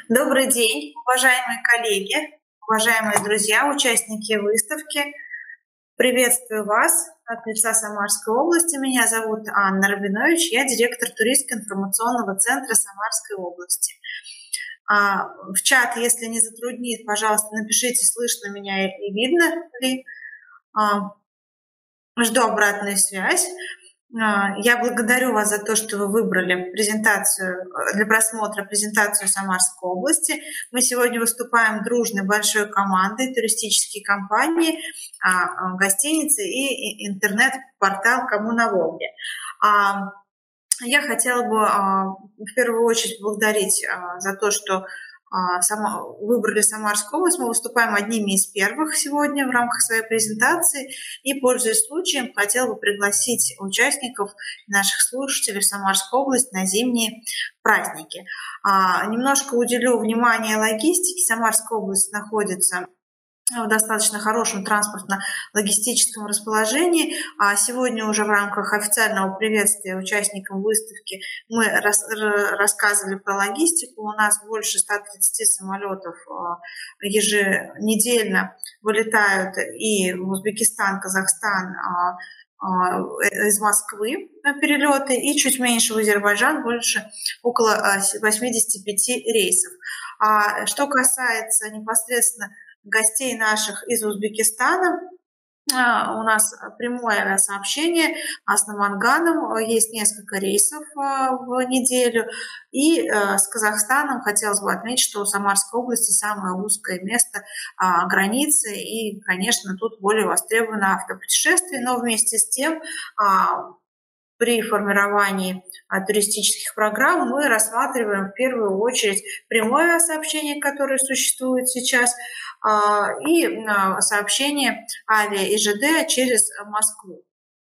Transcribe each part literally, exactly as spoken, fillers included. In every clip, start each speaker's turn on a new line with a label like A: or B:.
A: Добрый день, уважаемые коллеги, уважаемые друзья, участники выставки. Приветствую вас от лица Самарской области. Меня зовут Анна Рабинович, я директор туристско-информационного центра Самарской области. В чат, если не затруднит, пожалуйста, напишите, слышно меня и видно ли. Жду обратную связь. Я благодарю вас за то, что вы выбрали презентацию для просмотра презентацию Самарской области. Мы сегодня выступаем дружной большой командой, туристические компании, гостиницы и интернет-портал «Кому на Волге». Я хотела бы в первую очередь благодарить за то, что выбрали Самарскую область. Мы выступаем одними из первых сегодня в рамках своей презентации. И, пользуясь случаем, хотела бы пригласить участников, наших слушателей в Самарскую область на зимние праздники. Немножко уделю внимание логистике. Самарская область находится в достаточно хорошем транспортно-логистическом расположении. А сегодня уже в рамках официального приветствия участникам выставки мы рас рассказывали про логистику. У нас больше ста тридцати самолетов еженедельно вылетают и в Узбекистан, Казахстан, из Москвы перелеты, и чуть меньше в Азербайджан, больше около восьмидесяти пяти рейсов. А что касается непосредственно гостей наших из Узбекистана, у нас прямое сообщение с Наманганом, есть несколько рейсов в неделю, и с Казахстаном хотелось бы отметить, что у Самарской области самое узкое место границы, и, конечно, тут более востребовано автопутешествие, но вместе с тем при формировании туристических программ мы рассматриваем в первую очередь прямое сообщение, которое существует сейчас, и сообщение авиа и ЖД через Москву.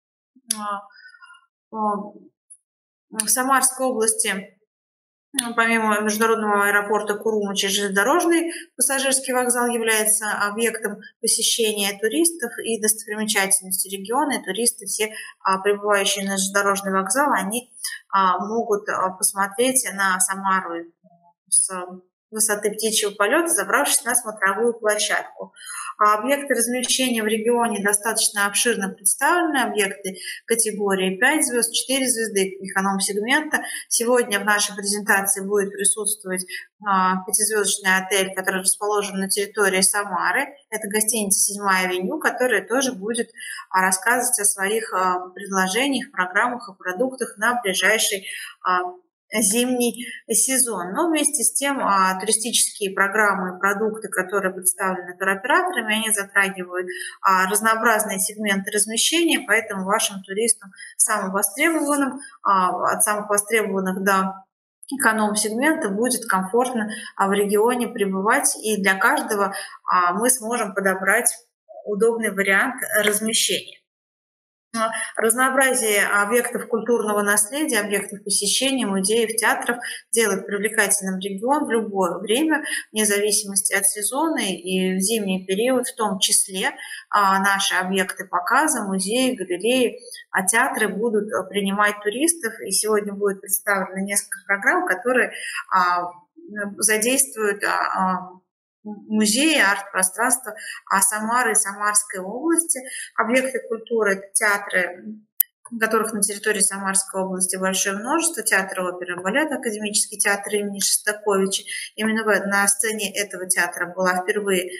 A: В Самарской области, помимо международного аэропорта Курумычи, железнодорожный пассажирский вокзал является объектом посещения туристов и достопримечательностей региона. И туристы, все прибывающие на железнодорожный вокзал, они могут посмотреть на Самару с высоты птичьего полета, забравшись на смотровую площадку. Объекты размещения в регионе достаточно обширно представлены. Объекты категории пять звезд, четыре звезды эконом-сегмента. Сегодня в нашей презентации будет присутствовать пятизвездочный отель, который расположен на территории Самары. Это гостиница «Седьмая авеню», которая тоже будет рассказывать о своих предложениях, программах и продуктах на ближайший зимний сезон. Но вместе с тем туристические программы и продукты, которые представлены туроператорами, они затрагивают разнообразные сегменты размещения, поэтому вашим туристам самым востребованным, от самых востребованных до эконом-сегмента будет комфортно в регионе пребывать, и для каждого мы сможем подобрать удобный вариант размещения. Разнообразие объектов культурного наследия, объектов посещения, музеев, театров делает привлекательным регион в любое время, вне зависимости от сезона, и в зимний период в том числе наши объекты показа, музеи, галереи, а театры будут принимать туристов. И сегодня будет представлено несколько программ, которые задействуют музеи, арт-пространства Самары и Самарской области. Объекты культуры – это театры, которых на территории Самарской области большое множество. Театр оперы и балета, Академический театр имени Шостаковича. Именно на сцене этого театра была впервые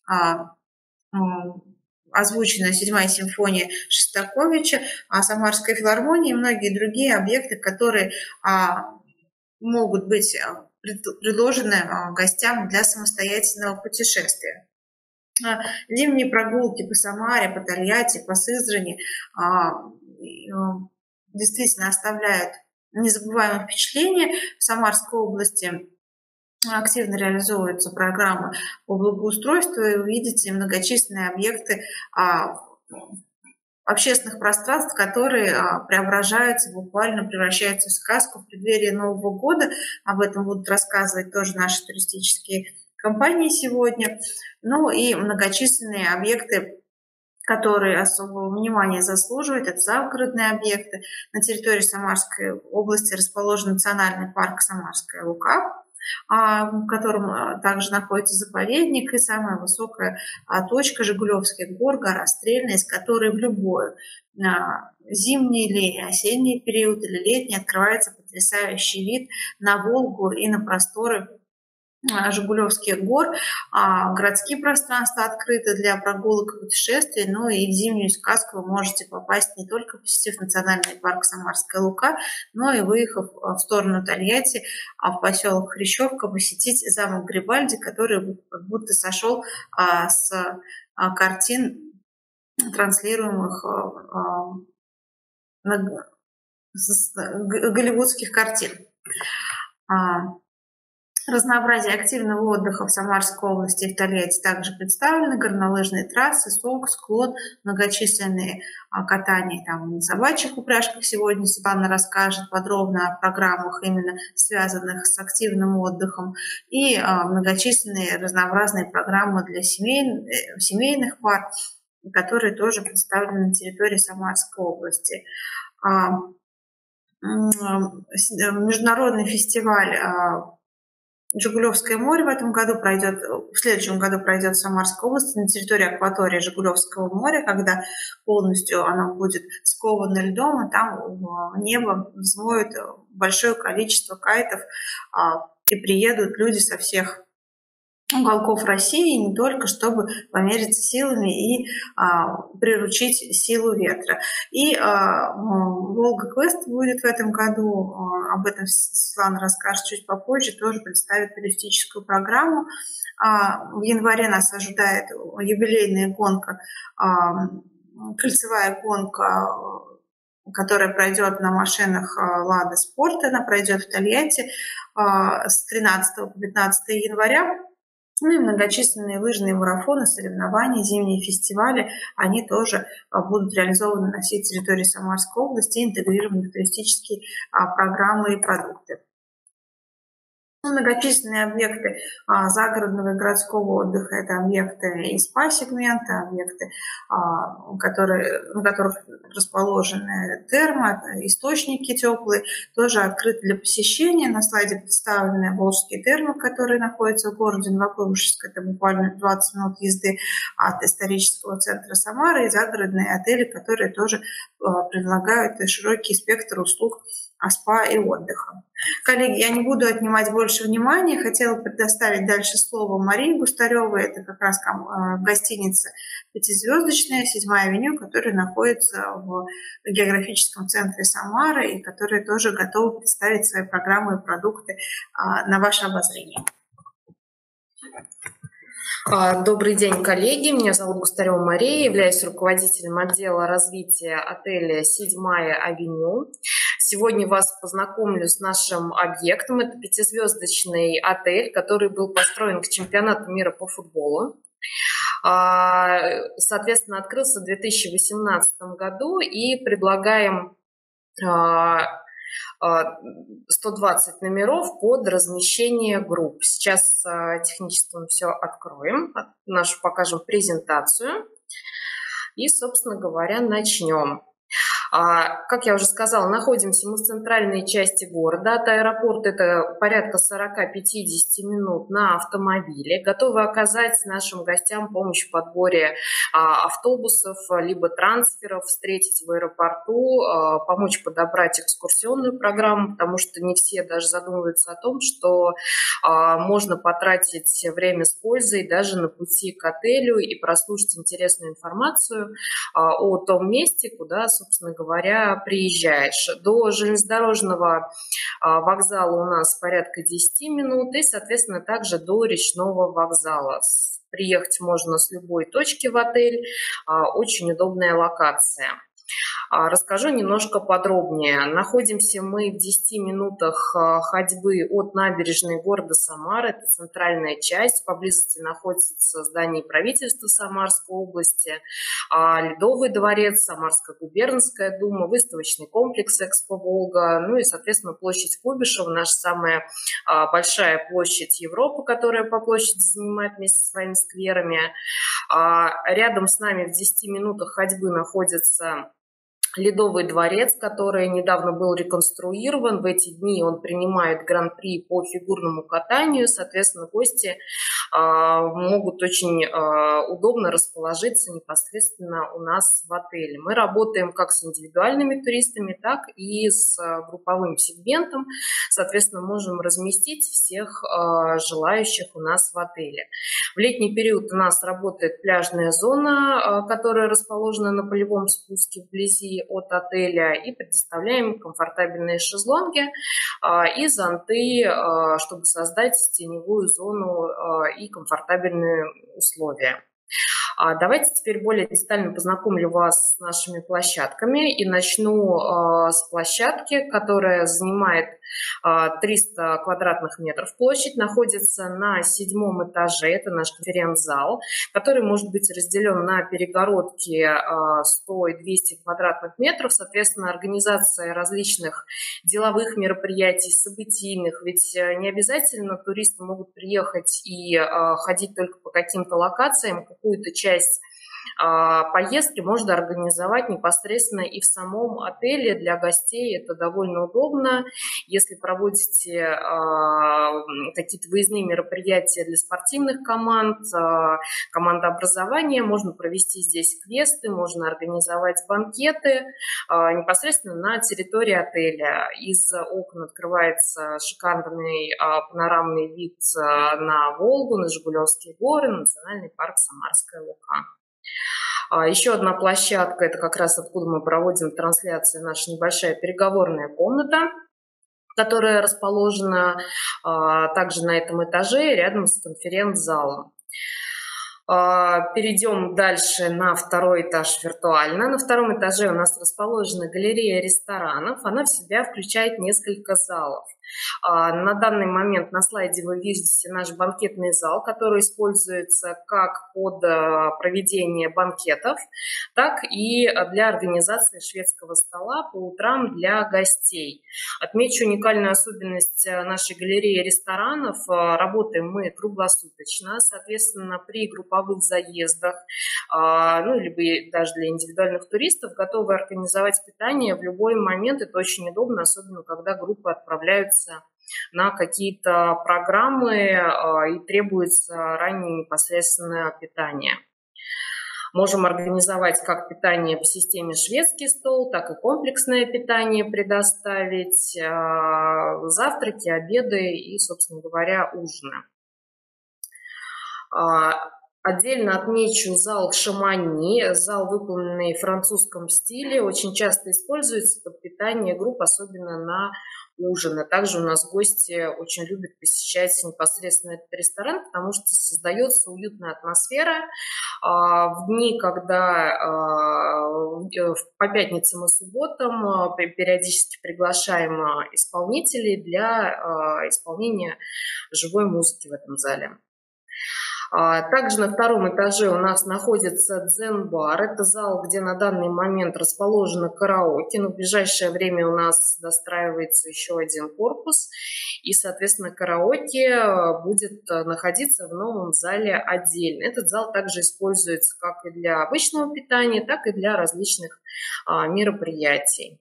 A: озвучена седьмая симфония Шостаковича, а Самарская филармония и многие другие объекты, которые могут быть предложены гостям для самостоятельного путешествия. Зимние прогулки по Самаре, по Тольятти, по Сызрани действительно оставляют незабываемое впечатление. В Самарской области активно реализовываются программы по благоустройству, и вы видите многочисленные объекты общественных пространств, которые преображаются, буквально превращаются в сказку в преддверии Нового года. Об этом будут рассказывать тоже наши туристические компании сегодня. Ну и многочисленные объекты, которые особого внимания заслуживают, это загородные объекты. На территории Самарской области расположен национальный парк Самарская Лука. в котором также находится заповедник, и самая высокая точка Жигулевских гор, гора Стрельная, из которой в любой зимний или осенний период или летний открывается потрясающий вид на Волгу и на просторы Жигулевских гор. Городские пространства открыты для прогулок и путешествий, но и в зимнюю сказку вы можете попасть не только посетив национальный парк Самарская Лука, но и выехав в сторону Тольятти, в поселок Хрящевка, посетить замок Грибальди, который как будто сошел с картин, транслируемых с голливудских картин. Разнообразие активного отдыха в Самарской области и в Тольятти также представлены. Горнолыжные трассы, сок, склон, многочисленные катания там, на собачьих упряжках. Сегодня Светлана расскажет подробно о программах, именно связанных с активным отдыхом. И а, многочисленные разнообразные программы для семей, семейных пар, которые тоже представлены на территории Самарской области. А, международный фестиваль Жигулевское море в этом году пройдет, в следующем году пройдет в Самарской области на территории акватории Жигулевского моря, когда полностью оно будет сковано льдом, и там в небо взмоет большое количество кайтов, и приедут люди со всех уголков России, не только, чтобы помериться силами и а, приручить силу ветра. И а, Волга Квест будет в этом году, а, об этом Светлана расскажет чуть попозже, тоже представит туристическую программу. А, в январе нас ожидает юбилейная гонка, а, кольцевая гонка, которая пройдет на машинах Лада Спорт, она пройдет в Тольятти а, с тринадцатого по пятнадцатое января. Ну и многочисленные лыжные марафоны, соревнования, зимние фестивали, они тоже будут реализованы на всей территории Самарской области и интегрированы в туристические программы и продукты. Многочисленные объекты а, загородного и городского отдыха – это объекты и спа-сегмента, объекты, а, которые, на которых расположены термо, источники теплые, тоже открыты для посещения. На слайде представлены волжские термы, которые находятся в городе Новокуйбышевск, это буквально двадцать минут езды от исторического центра Самары, и загородные отели, которые тоже а, предлагают широкий спектр услуг спа и отдыха. Коллеги, я не буду отнимать больше внимания. Хотела предоставить дальше слово Марии Густаревой. Это как раз гостиница пятизвездочная, седьмая авеню, которая находится в географическом центре Самары и которая тоже готова представить свои программы и продукты на ваше обозрение.
B: Добрый день, коллеги. Меня зовут Густарева Мария, являюсь руководителем отдела развития отеля «Седьмая авеню». Сегодня вас познакомлю с нашим объектом. Это пятизвездочный отель, который был построен к чемпионату мира по футболу. Соответственно, открылся в две тысячи восемнадцатом году, и предлагаем сто двадцать номеров под размещение групп. Сейчас технически мы все откроем, нашу покажем презентацию и, собственно говоря, начнем. Как я уже сказала, находимся мы в центральной части города. От аэропорта это порядка сорок-пятьдесят минут на автомобиле. Готовы оказать нашим гостям помощь в подборе автобусов, либо трансферов, встретить в аэропорту, помочь подобрать экскурсионную программу, потому что не все даже задумываются о том, что можно потратить время с пользой даже на пути к отелю и прослушать интересную информацию о том месте, куда, собственно говоря, говоря, приезжаешь. До железнодорожного вокзала у нас порядка десять минут, и, соответственно, также до речного вокзала. Приехать можно с любой точки в отель, очень удобная локация. Расскажу немножко подробнее. Находимся мы в десяти минутах ходьбы от набережной города Самары. Это центральная часть. Поблизости находится здание правительства Самарской области, Ледовый дворец, Самарская губернская дума, выставочный комплекс «Экспо Волга», ну и, соответственно, площадь Куйбышева, наша самая большая площадь Европы, которая по площади занимает вместе со своими скверами. Рядом с нами в десяти минутах ходьбы находится Ледовый дворец, который недавно был реконструирован. В эти дни он принимает гран-при по фигурному катанию. Соответственно, гости а, могут очень а, удобно расположиться непосредственно у нас в отеле. Мы работаем как с индивидуальными туристами, так и с а, групповым сегментом. Соответственно, можем разместить всех а, желающих у нас в отеле. В летний период у нас работает пляжная зона, а, которая расположена на полевом спуске вблизи от отеля, и предоставляем комфортабельные шезлонги а, и зонты, а, чтобы создать теневую зону а, и комфортабельные условия. А давайте теперь более детально познакомлю вас с нашими площадками и начну а, с площадки, которая занимает а, триста квадратных метров площадь, находится на седьмом этаже, это наш конференц-зал, который может быть разделен на перегородки а, сто и двести квадратных метров, соответственно, организация различных деловых мероприятий, событийных, ведь не обязательно туристы могут приехать и а, ходить только по каким-то локациям, какую-то часть а, поездки можно организовать непосредственно и в самом отеле. Для гостей это довольно удобно. Если проводите а, какие-то выездные мероприятия для спортивных команд, а, командообразования, можно провести здесь квесты, можно организовать банкеты а, непосредственно на территории отеля. Из окон открывается шикарный а, панорамный вид а, на Волгу, на Жигулевские горы, национальный парк Самарская Лука. Еще одна площадка, это как раз откуда мы проводим трансляции, наша небольшая переговорная комната, которая расположена а, также на этом этаже рядом с конференц-залом. А, перейдем дальше на второй этаж виртуально. На втором этаже у нас расположена галерея ресторанов. Она в себя включает несколько залов. На данный момент на слайде вы видите наш банкетный зал, который используется как под проведение банкетов, так и для организации шведского стола по утрам для гостей. Отмечу уникальную особенность нашей галереи ресторанов. Работаем мы круглосуточно, соответственно, при групповых заездах, ну, либо даже для индивидуальных туристов, готовы организовать питание в любой момент. Это очень удобно, особенно когда группы отправляются на какие-то программы и требуется раннее непосредственное питание. Можем организовать как питание по системе шведский стол, так и комплексное питание предоставить, завтраки, обеды и, собственно говоря, ужины. Отдельно отмечу зал Шамани, зал, выполненный в французском стиле, очень часто используется под питание групп, особенно на ужины. Также у нас гости очень любят посещать непосредственно этот ресторан, потому что создается уютная атмосфера. В дни, когда по пятницам и субботам периодически приглашаем исполнителей для исполнения живой музыки в этом зале. Также на втором этаже у нас находится дзен-бар. Это зал, где на данный момент расположено караоке, но в ближайшее время у нас достраивается еще один корпус. И, соответственно, караоке будет находиться в новом зале отдельно. Этот зал также используется как и для обычного питания, так и для различных мероприятий.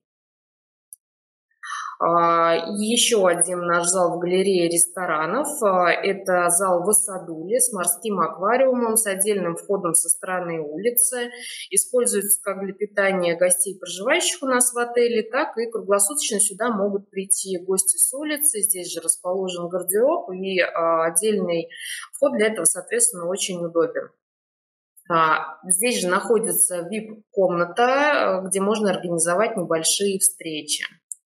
B: Еще один наш зал в галерее ресторанов – это зал в Асадуле с морским аквариумом, с отдельным входом со стороны улицы. Используется как для питания гостей, проживающих у нас в отеле, так и круглосуточно сюда могут прийти гости с улицы. Здесь же расположен гардероб, и отдельный вход для этого, соответственно, очень удобен. Здесь же находится ви ай пи-комната, где можно организовать небольшие встречи.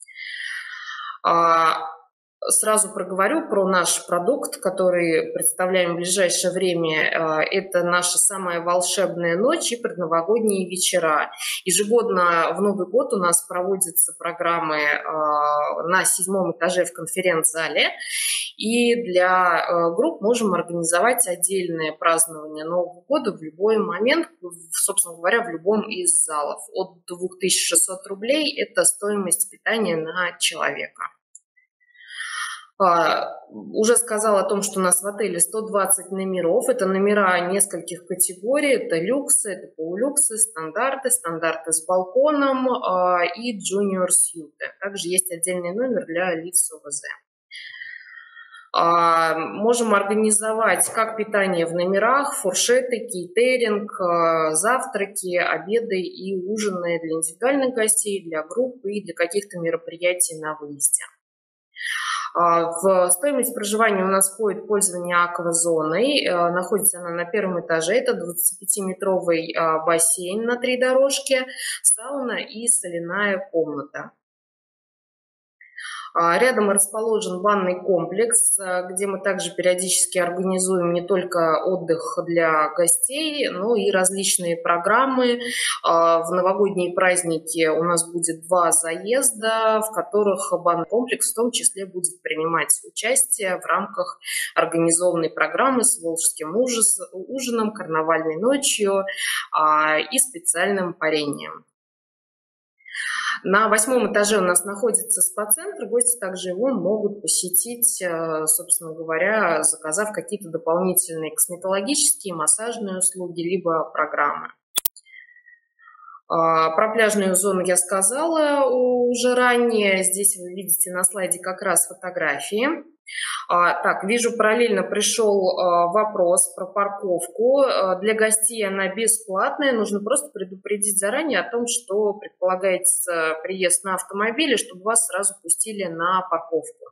B: Сразу проговорю про наш продукт, который представляем в ближайшее время. Это наша самая волшебная ночь и предновогодние вечера. Ежегодно в Новый год у нас проводятся программы на седьмом этаже в конференц-зале. И для групп можем организовать отдельное празднование Нового года в любой момент, собственно говоря, в любом из залов. От двух тысяч шестисот рублей – это стоимость питания на человека. Уже сказала о том, что у нас в отеле сто двадцать номеров. Это номера нескольких категорий. Это люксы, это полулюксы, стандарты, стандарты с балконом и junior сьюты. Также есть отдельный номер для лиц с ОВЗ. Можем организовать как питание в номерах, фуршеты, кейтеринг, завтраки, обеды и ужины для индивидуальных гостей, для групп и для каких-то мероприятий на выезде. В стоимость проживания у нас входит пользование аквазоной. Находится она на первом этаже. Это двадцатипятиметровый бассейн на три дорожки, сауна и соляная комната. Рядом расположен банный комплекс, где мы также периодически организуем не только отдых для гостей, но и различные программы. В новогодние праздники у нас будет два заезда, в которых банный комплекс в том числе будет принимать участие в рамках организованной программы с волжским ужином, карнавальной ночью и специальным парением. На восьмом этаже у нас находится спа-центр. Гости также его могут посетить, собственно говоря, заказав какие-то дополнительные косметологические, массажные услуги, либо программы. Про пляжную зону я сказала уже ранее. Здесь вы видите на слайде как раз фотографии. Так, вижу, параллельно пришел вопрос про парковку. Для гостей она бесплатная. Нужно просто предупредить заранее о том, что предполагается приезд на автомобиле, чтобы вас сразу пустили на парковку.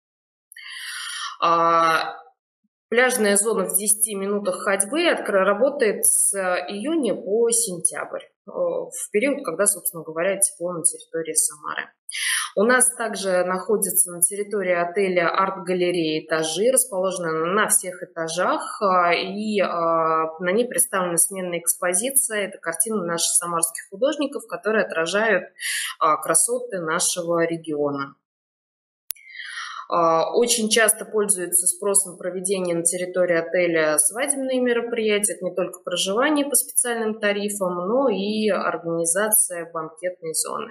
B: Пляжная зона в десяти минутах ходьбы работает с июня по сентябрь, в период, когда, собственно говоря, тепло на территории Самары. У нас также находится на территории отеля арт-галерея «Этажи», расположена на всех этажах, и на ней представлена сменная экспозиция. Это картины наших самарских художников, которые отражают красоты нашего региона. Очень часто пользуются спросом проведения на территории отеля свадебные мероприятия. Это не только проживание по специальным тарифам, но и организация банкетной зоны.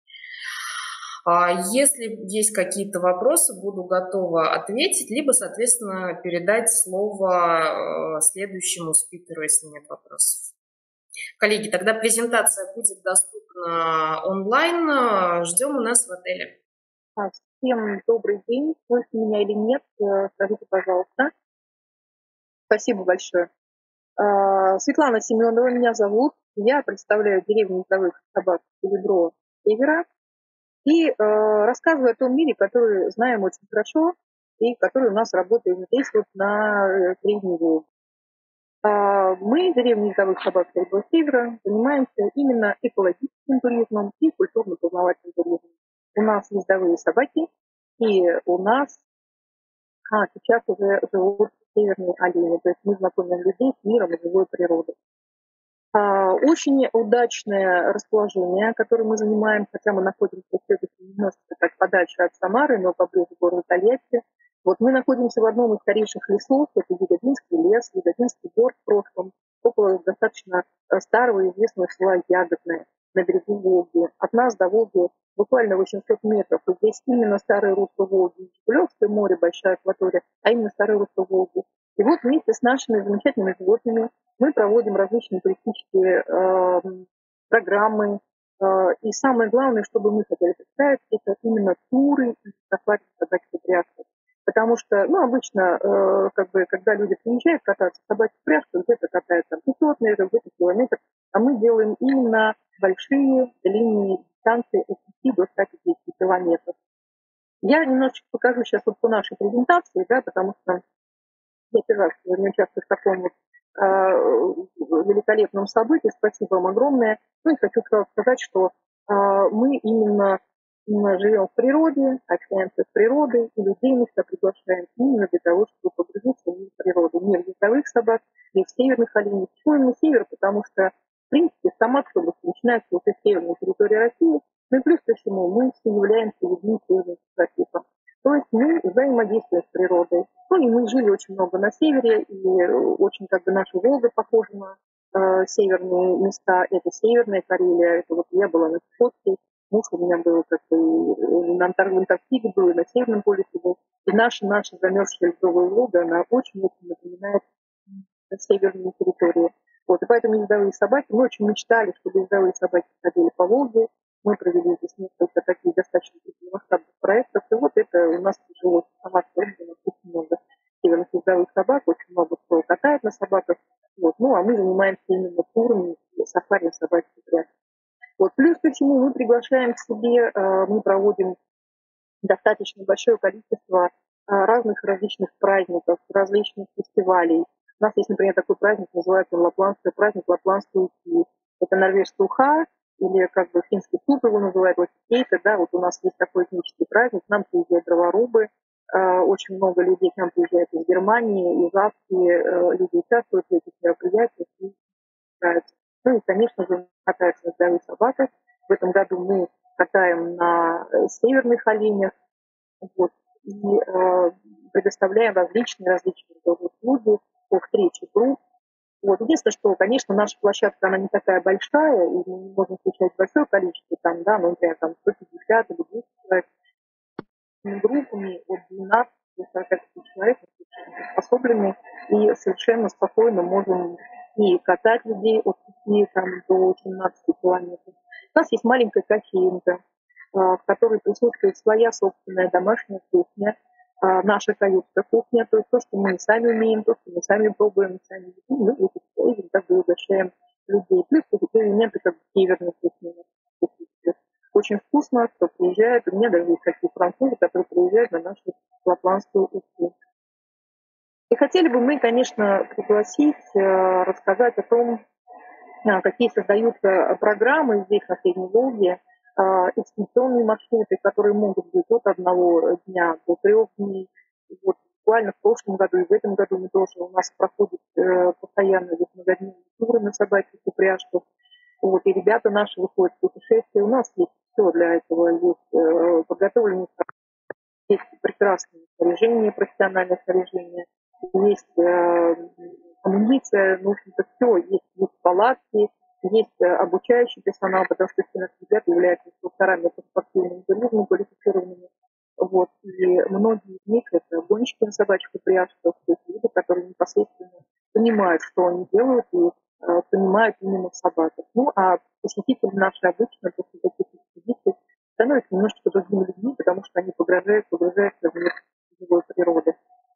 B: Если есть какие-то вопросы, буду готова ответить, либо, соответственно, передать слово следующему спикеру, если нет вопросов. Коллеги, тогда презентация будет доступна онлайн. Ждем у нас в отеле.
C: Всем добрый день. Слышите меня или нет? Скажите, пожалуйста. Спасибо большое. Светлана Семенова меня зовут. Я представляю деревню низовых собак Селебро Севера и рассказываю о том мире, который знаем очень хорошо и который у нас работает здесь вот на Средней Волге. Мы, деревня низовых собак Селебро Севера, занимаемся именно экологическим туризмом и культурно-познавательным туризмом. У нас ездовые собаки, и у нас а, сейчас уже живут северные олени. То есть мы знакомим людей с миром и живой природой. А, очень удачное расположение, которое мы занимаем, хотя мы находимся все-таки немножко так подальше от Самары, но поближе города Тольятти. Вот мы находимся в одном из старейших лесов, это Ягодинский лес, Ягодинский бор в прошлом, около достаточно старого и известного села Ягодное на берегу Волги. От нас до Волги буквально восемьсот метров. И здесь именно старое русло Волги, не Жигулевское море, большая акватория, а именно старое русло Волги. И вот вместе с нашими замечательными животными мы проводим различные туристические э, программы. Э, и самое главное, чтобы мы хотели представить, это именно туры и акватории собачьей упряжки. Потому что, ну, обычно, э, как бы, когда люди приезжают кататься в собачью упряжку, где-то катают там пятьсот метров, где-то километр, а мы делаем именно большие длинные дистанции от пяти до ста пятидесяти километров. Я немножечко покажу сейчас вот по нашей презентации, да, потому что я первый раз сегодня участвую в таком вот э, великолепном событии. Спасибо вам огромное. Ну и хочу сразу сказать, что э, мы именно, именно живем в природе, общаемся с природой, и людей мы сюда приглашаем именно для того, чтобы погрузиться в мир природы. Мир ездовых собак, мир северных оленей. Почему именно север? Потому что в принципе, Самарская область начинается вот из северной территории России, ну и плюс ко всему мы все являемся людьми северным типом. То есть мы взаимодействуем с природой. Ну и мы жили очень много на севере, и очень как бы наша Волга похожа на э, северные места. Это Северная Карелия, это вот я была на Чукотке, муж у меня был как бы на Антарктиде был, и на Северном полюсе был. И наша, наша замерзшая ледовая вода, она очень-очень напоминает северные территории. Вот, и поэтому ездовые собаки, мы очень мечтали, чтобы ездовые собаки ходили по Волге. Мы провели здесь несколько таких достаточно масштабных проектов. И вот это у нас тяжело. Сама у нас очень много северных ездовых собак, очень много кто катает на собаках. Вот. Ну, а мы занимаемся именно турами, сафари, собачьи прятки. Вот. Плюс ко всему мы приглашаем к себе, мы проводим достаточно большое количество разных различных праздников, различных фестивалей. У нас есть, например, такой праздник, называется Лапландский праздник Лапландской ухи. Это норвежская уха, или как бы финский суп его называют, вот кейта, да, вот у нас есть такой этнический праздник, к нам приезжают дроворубы, очень много людей к нам приезжают из Германии, из Австрии, люди участвуют в этих мероприятиях и нравится. Ну и, конечно же, катаются на здоровых собаках. В этом году мы катаем на северных оленях, вот, и э, предоставляем различные различные услуги по встрече групп. Вот. Единственное, что, конечно, наша площадка, она не такая большая, и мы не можем включать большое количество, там, да, ну, например, там сто пятьдесят или двести человек, группами от двенадцати до сорока пяти человек способными и совершенно спокойно можем и катать людей от пяти там, до семнадцати километров. У нас есть маленькая кофейнка, в которой присутствует своя собственная домашняя кухня, наша каютская кухня, то есть то, что мы сами умеем, то, что мы сами пробуем, сами едим, мы этим как бы угощаем людей. Плюс какие-то элементы как бы северной кухни. Очень вкусно, кто приезжает. У меня даже есть такие французы, которые приезжают на нашу лапландскую уху. И хотели бы мы, конечно, пригласить, рассказать о том, какие создаются программы здесь, на Средней Волге, экскурсионные маршруты, которые могут быть от одного дня до трех дней. Вот буквально в прошлом году и в этом году мы тоже, у нас проходят постоянно многодневные туры на собачьих упряжках. Вот, и ребята наши выходят в путешествия. У нас есть все для этого. Есть э, подготовленные, есть прекрасное снаряжение, профессиональное снаряжение, есть э, амуниция, ну, в общем-то, все. Есть, есть палатки, есть э, обучающий персонал, потому что все наши ребята являются инструкторами по спортивному туризму, квалифицированными. Вот, и многие из них это гонщики на собачьих упряжках, то есть люди, которые непосредственно понимают, что они делают, и э, понимают именно в собаках. Ну, а посетители наши обычно после таких экспедиций становятся немножечко другими людьми, потому что они погружаются, погружаются в мир живой природы.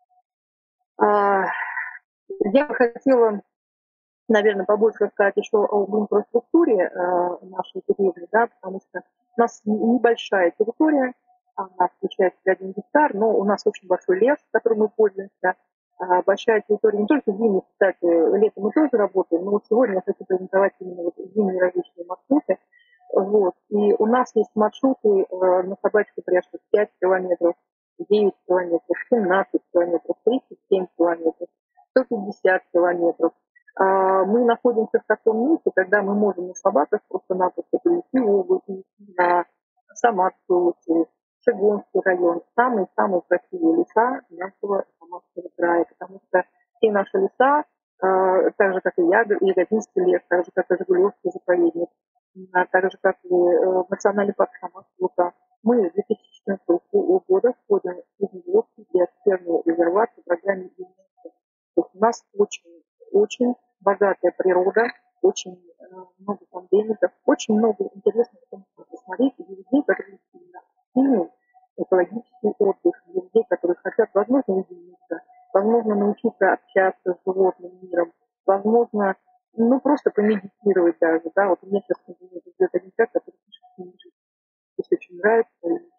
C: А, я бы хотела, наверное, побольше рассказать еще об инфраструктуре э, нашей деревни, да, потому что у нас небольшая территория, она включает один гектар, но у нас очень большой лес, которым мы пользуемся. Большая территория не только зимой, кстати, летом мы тоже работаем, но вот сегодня я хочу презентовать именно вот зимние различные маршруты. Вот. И у нас есть маршруты на собачьей упряжке пять километров, девять километров, семнадцать километров, тридцать семь километров, сто пятьдесят километров. Мы находимся в таком месте, когда мы можем на собаках просто-напросто перейти в область, на Самарскую область, Шигонский район, самые-самые красивые леса нашего Самарского края, потому что все наши леса, э, так же, как и Ягодинский лес, так же, как и Жигулевский заповедник, а так же, как и э, Национальный парк Самарского, мы с две тысячи четырнадцатого года входим в Жигулевский биосферный резерват по программе ЮНЕСКО. То есть у нас очень, очень богатая природа, очень э, много пандемиков, очень много интересных посмотреть и людей, которые сильно экологический отдых для людей, которые хотят, возможно, уединиться, возможно, научиться общаться с животным миром, возможно, ну, просто помедитировать даже, да, вот мне сейчас, например, идет один человек, который пишет книжки, если очень нравится,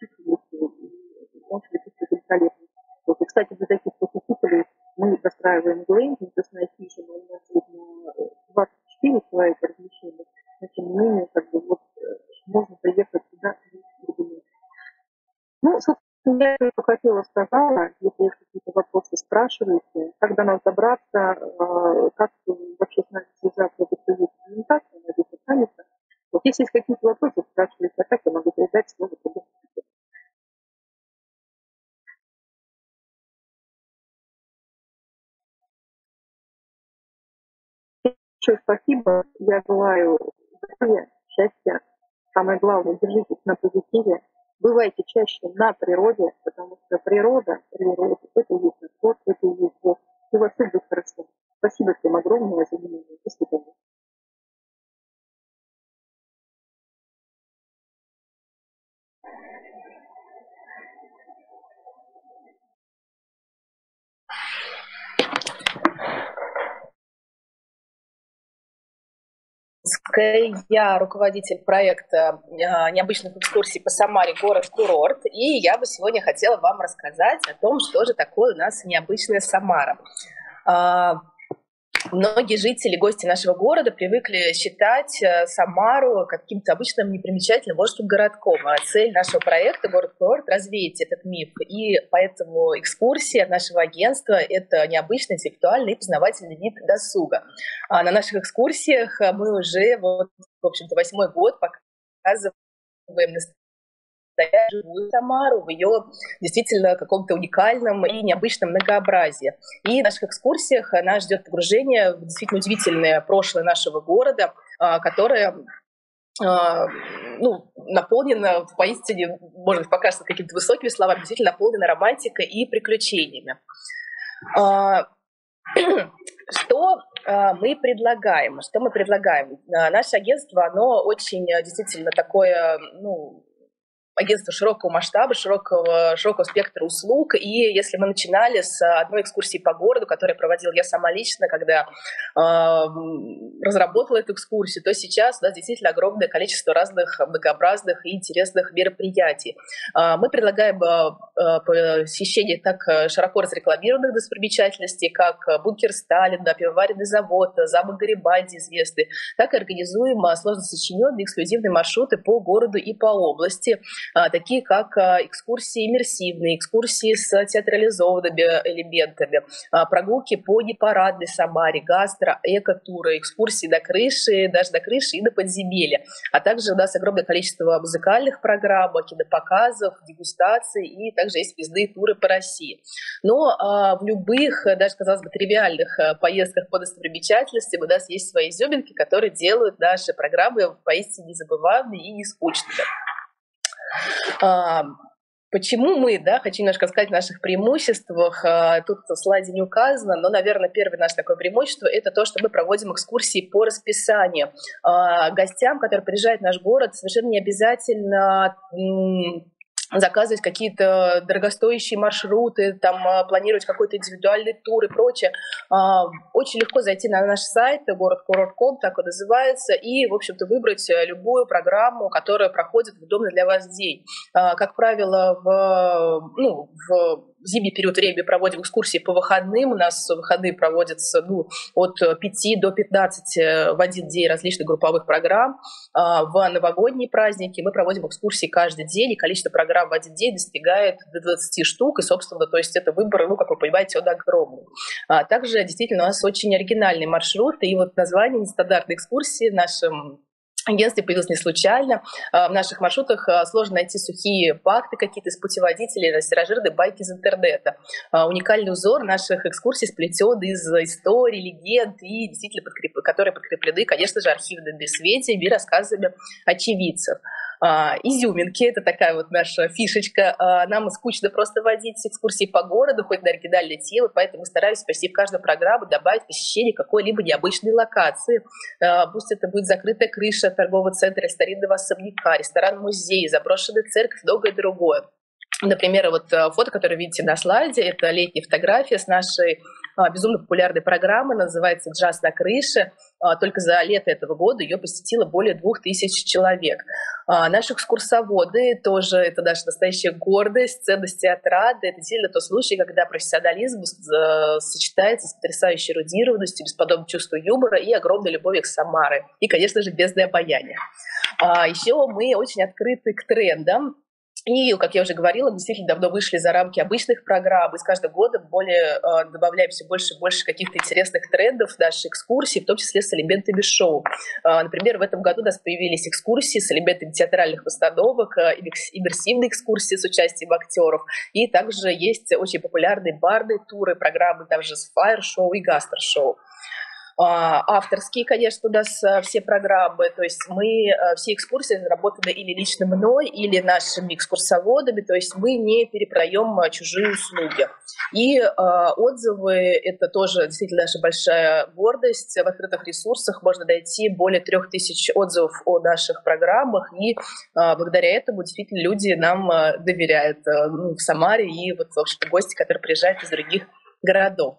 C: и он пишет великолепно. Вот, и, кстати, для таких посетителей мы достраиваем глэмпинг, то есть на фише у нас будет на двадцать четыре человека размещения, но тем не менее, как бы, вот, можно приехать сюда и придумать. Ну, собственно, я это хотела сказала. Если есть какие-то вопросы, спрашивайте. Как до нас добраться, как вообще с нами связаться, это все есть коммуникация, она здесь останется. Вот если есть какие-то вопросы, спрашивайте, а так я могу передать слово. Большое спасибо. Я желаю здоровья, счастья. Самое главное, держитесь на позитиве. Бывайте чаще на природе, потому что природа, природа, это и есть спорт, это и есть Бог. И у вас все будет хорошо. Спасибо всем огромное за внимание. До свидания.
D: Я руководитель проекта необычных экскурсий по Самаре «Город-курорт», и я бы сегодня хотела вам рассказать о том, что же такое у нас необычная Самара. Многие жители, гости нашего города привыкли считать Самару каким-то обычным непримечательным волжским городком. А цель нашего проекта «Город-курорт» — развеять этот миф. И поэтому экскурсии от нашего агентства — это необычный интеллектуальный и познавательный вид досуга. А на наших экскурсиях мы уже, вот, в общем-то, восьмой год показываем живую Самару в ее действительно каком-то уникальном и необычном многообразии. И в наших экскурсиях нас ждет погружение в действительно удивительное прошлое нашего города, которое ну, наполнено поистине, может быть, покажется какими-то высокими словами, действительно наполнено романтикой и приключениями. Что мы предлагаем? Что мы предлагаем? Наше агентство, оно очень действительно такое, ну, агентство широкого масштаба, широкого, широкого спектра услуг. И если мы начинали с одной экскурсии по городу, которую проводила я сама лично, когда э, разработала эту экскурсию, то сейчас у нас действительно огромное количество разных многообразных и интересных мероприятий. Э, мы предлагаем э, посещение так широко разрекламированных достопримечательностей, как бункер Сталина, пивоваренный завод, замок Гарибальди известный, так и организуем сложно сочиненные эксклюзивные маршруты по городу и по области, такие как экскурсии иммерсивные, экскурсии с театрализованными элементами, прогулки по непарадной Самаре, гастро, эко-туры, экскурсии до крыши, даже до крыши и до подземелья. А также у нас огромное количество музыкальных программ, кинопоказов, дегустаций, и также есть въездные туры по России. Но а, в любых, даже, казалось бы, тривиальных поездках по достопримечательностям у нас есть свои изюминки, которые делают наши программы поистине незабываемыми и не скучными. Почему мы, да, хочу немножко сказать о наших преимуществах, тут в слайде не указано, но, наверное, первое наше такое преимущество — это то, что мы проводим экскурсии по расписанию. Гостям, которые приезжают в наш город, совершенно не обязательно заказывать какие-то дорогостоящие маршруты, там, планировать какой-то индивидуальный тур и прочее. Очень легко зайти на наш сайт город-курорт точка ком, так он называется, и, в общем-то, выбрать любую программу, которая проходит в удобный для вас день. Как правило, в, ну, в зимний период времени проводим экскурсии по выходным. У нас выходные проводятся ну, от пяти до пятнадцати в один день различных групповых программ. В новогодние праздники мы проводим экскурсии каждый день, и количество программ в один день достигает до двадцати штук, и, собственно, то есть это выбор, ну, как вы понимаете, он огромный. Также, действительно, у нас очень оригинальный маршрут, и вот название нестандартной экскурсии в нашем агентстве появилось не случайно. В наших маршрутах сложно найти сухие факты какие-то из путеводителей, растиражированные байки из интернета. Уникальный узор наших экскурсий сплетен из историй, легенд, и действительно подкреп... которые подкреплены, конечно же, архивными сведениями и рассказами очевидцев. Изюминки — это такая вот наша фишечка. Нам скучно просто водить экскурсии по городу, хоть на оригинальные темы, поэтому стараюсь почти в каждую программу добавить посещение какой-либо необычной локации. Пусть это будет закрытая крыша торгового центра, старинного особняка, ресторан-музей, заброшенная церковь, многое другое. Например, вот фото, которое видите на слайде, это летняя фотография с нашей безумно популярной программы, называется «Джаз на крыше». Только за лето этого года ее посетило более двух тысяч человек. Наши экскурсоводы тоже, это наша настоящая гордость, ценность театрада. Это действительно тот случай, когда профессионализм сочетается с потрясающей эрудированностью, бесподобным чувством юмора и огромной любовью к Самаре. И, конечно же, бездной обаяния. Еще мы очень открыты к трендам. И, как я уже говорила, мы действительно давно вышли за рамки обычных программ, и с каждым годом более э, добавляем все больше и больше каких-то интересных трендов в наши экскурсии, в том числе с элементами шоу. Э, например, в этом году у нас появились экскурсии с элементами театральных постановок, э, иммерсивные экскурсии с участием актеров, и также есть очень популярные барные туры, программы даже с фаер-шоу и гастро-шоу. Авторские, конечно, у нас все программы, то есть мы, все экскурсии разработаны или лично мной, или нашими экскурсоводами, то есть мы не перепродаем чужие услуги. И э, отзывы — это тоже действительно наша большая гордость. В открытых ресурсах можно найти более трех тысяч отзывов о наших программах, и э, благодаря этому действительно люди нам э, доверяют э, ну, в Самаре, и вот, в общем-то, гости, которые приезжают из других городов.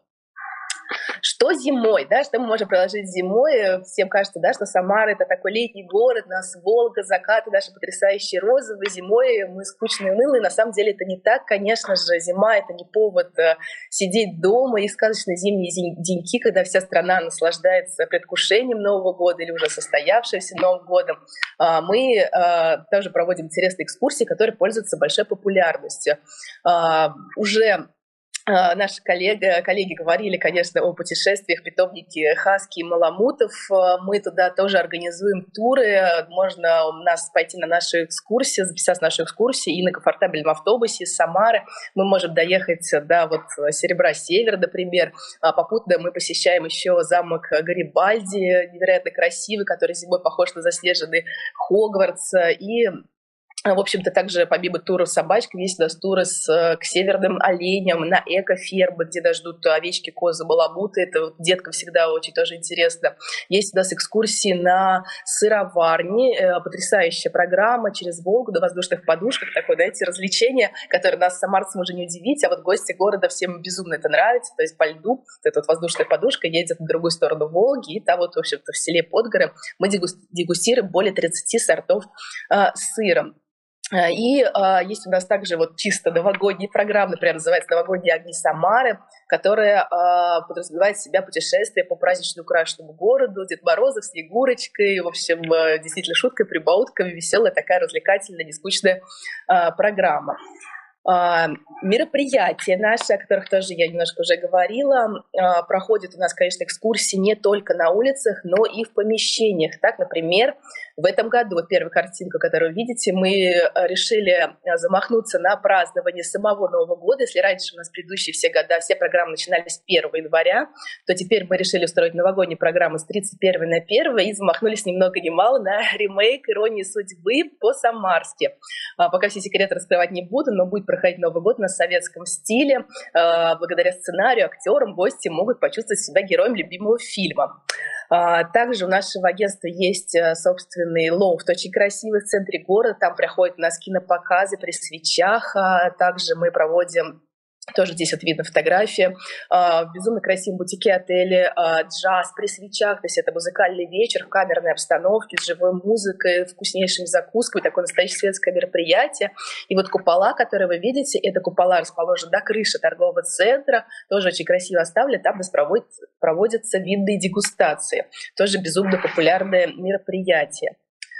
D: Что зимой, да, что мы можем приложить зимой? Всем кажется, да, что Самара — это такой летний город, у нас Волга, закаты наши потрясающие розовые, зимой мы скучные, унылые. На самом деле это не так, конечно же, зима — это не повод э, сидеть дома и сказочные зимние деньки, когда вся страна наслаждается предвкушением Нового года или уже состоявшимся Новым годом. Э, мы э, тоже проводим интересные экскурсии, которые пользуются большой популярностью. Э, уже Наши коллеги, коллеги говорили, конечно, о путешествиях в питомники хаски и маламутов. Мы туда тоже организуем туры. Можно у нас пойти на нашу экскурсию, записаться на нашу экскурсию, и на комфортабельном автобусе из Самары мы можем доехать до вот Серебра-Север, например. Попутно мы посещаем еще замок Гарибальди, невероятно красивый, который зимой похож на заснеженный Хогвартс. И в общем-то, также помимо туров с собачками есть у нас туры с, к северным оленям, на эко-фермы, где нас ждут овечки, козы, баламуты. Это вот деткам всегда очень тоже интересно. Есть у нас экскурсии на сыроварни, потрясающая программа через Волгу на воздушных подушках. Такое, знаете, развлечение, которое нас, самарцам, уже не удивить, а вот гости города всем безумно это нравится. То есть по льду вот эта вот воздушная подушка едет на другую сторону Волги, и там вот, в общем-то, в селе Подгоры мы дегустируем более тридцати сортов э, сыра. И э, есть у нас также вот чисто новогодняя программа, например, называется «Новогодние огни Самары», которая э, подразумевает в себя путешествие по празднично украшенному городу, Дед Морозов, Снегурочкой, в общем, э, действительно шуткой, прибаутками, веселая такая развлекательная, нескучная э, программа. Мероприятия наши, о которых тоже я немножко уже говорила, проходят у нас, конечно, экскурсии не только на улицах, но и в помещениях. Так, например, в этом году, вот первая картинка, которую вы видите, мы решили замахнуться на празднование самого Нового года. Если раньше у нас предыдущие все года, все программы начинались с первого января, то теперь мы решили устроить новогоднюю программу с тридцать первого на первое и замахнулись ни много ни мало на ремейк «Иронии судьбы» по-самарски. Пока все секреты раскрывать не буду, но будет проходить Новый год на советском стиле. Благодаря сценарию, актерам, гости могут почувствовать себя героем любимого фильма. Также у нашего агентства есть собственный лофт, очень красивый в центре города. Там проходят у нас кинопоказы при свечах. Также мы проводим... Тоже здесь вот видно фотографии. В безумно красивом бутике отеле «Джаз» при свечах. То есть это музыкальный вечер в камерной обстановке с живой музыкой, вкуснейшими закусками. Такое настоящее светское мероприятие. И вот купола, которые вы видите, это купола расположены на крыше торгового центра. Тоже очень красиво оставлены. Там у нас проводят, проводятся винные дегустации. Тоже безумно популярное мероприятие.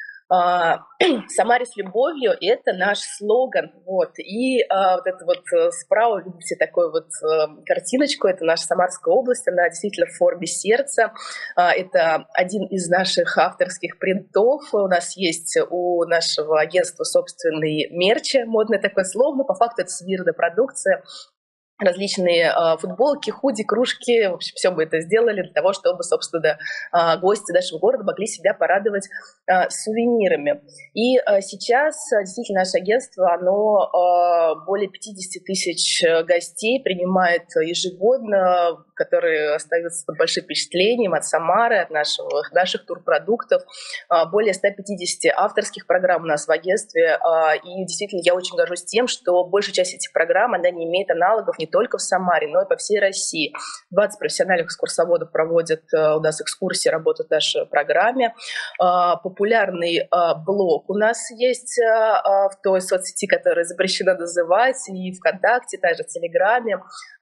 D: «Самаре с любовью» — это наш слоган. Вот. И а, вот это вот справа видите такую вот а, картиночку. Это наша Самарская область. Она действительно в форме сердца. А, это один из наших авторских принтов. У нас есть у нашего агентства собственный мерч, модное такое слово, но по факту это сувенирная продукция. Различные э, футболки, худи, кружки, в общем, все мы это сделали для того, чтобы, собственно, э, гости нашего города могли себя порадовать э, сувенирами. И э, сейчас действительно наше агентство, оно э, более пятьдесят тысяч гостей принимает ежегодно, которые остаются под большим впечатлением от Самары, от нашего, наших турпродуктов. Э, более ста пятидесяти авторских программ у нас в агентстве. Э, и действительно, я очень горжусь тем, что большая часть этих программ, она не имеет аналогов не только в Самаре, но и по всей России. двадцать профессиональных экскурсоводов проводят у нас экскурсии, работают в нашей программе. Популярный блог у нас есть в той соцсети, которая запрещена называть, и ВКонтакте, также в Телеграме.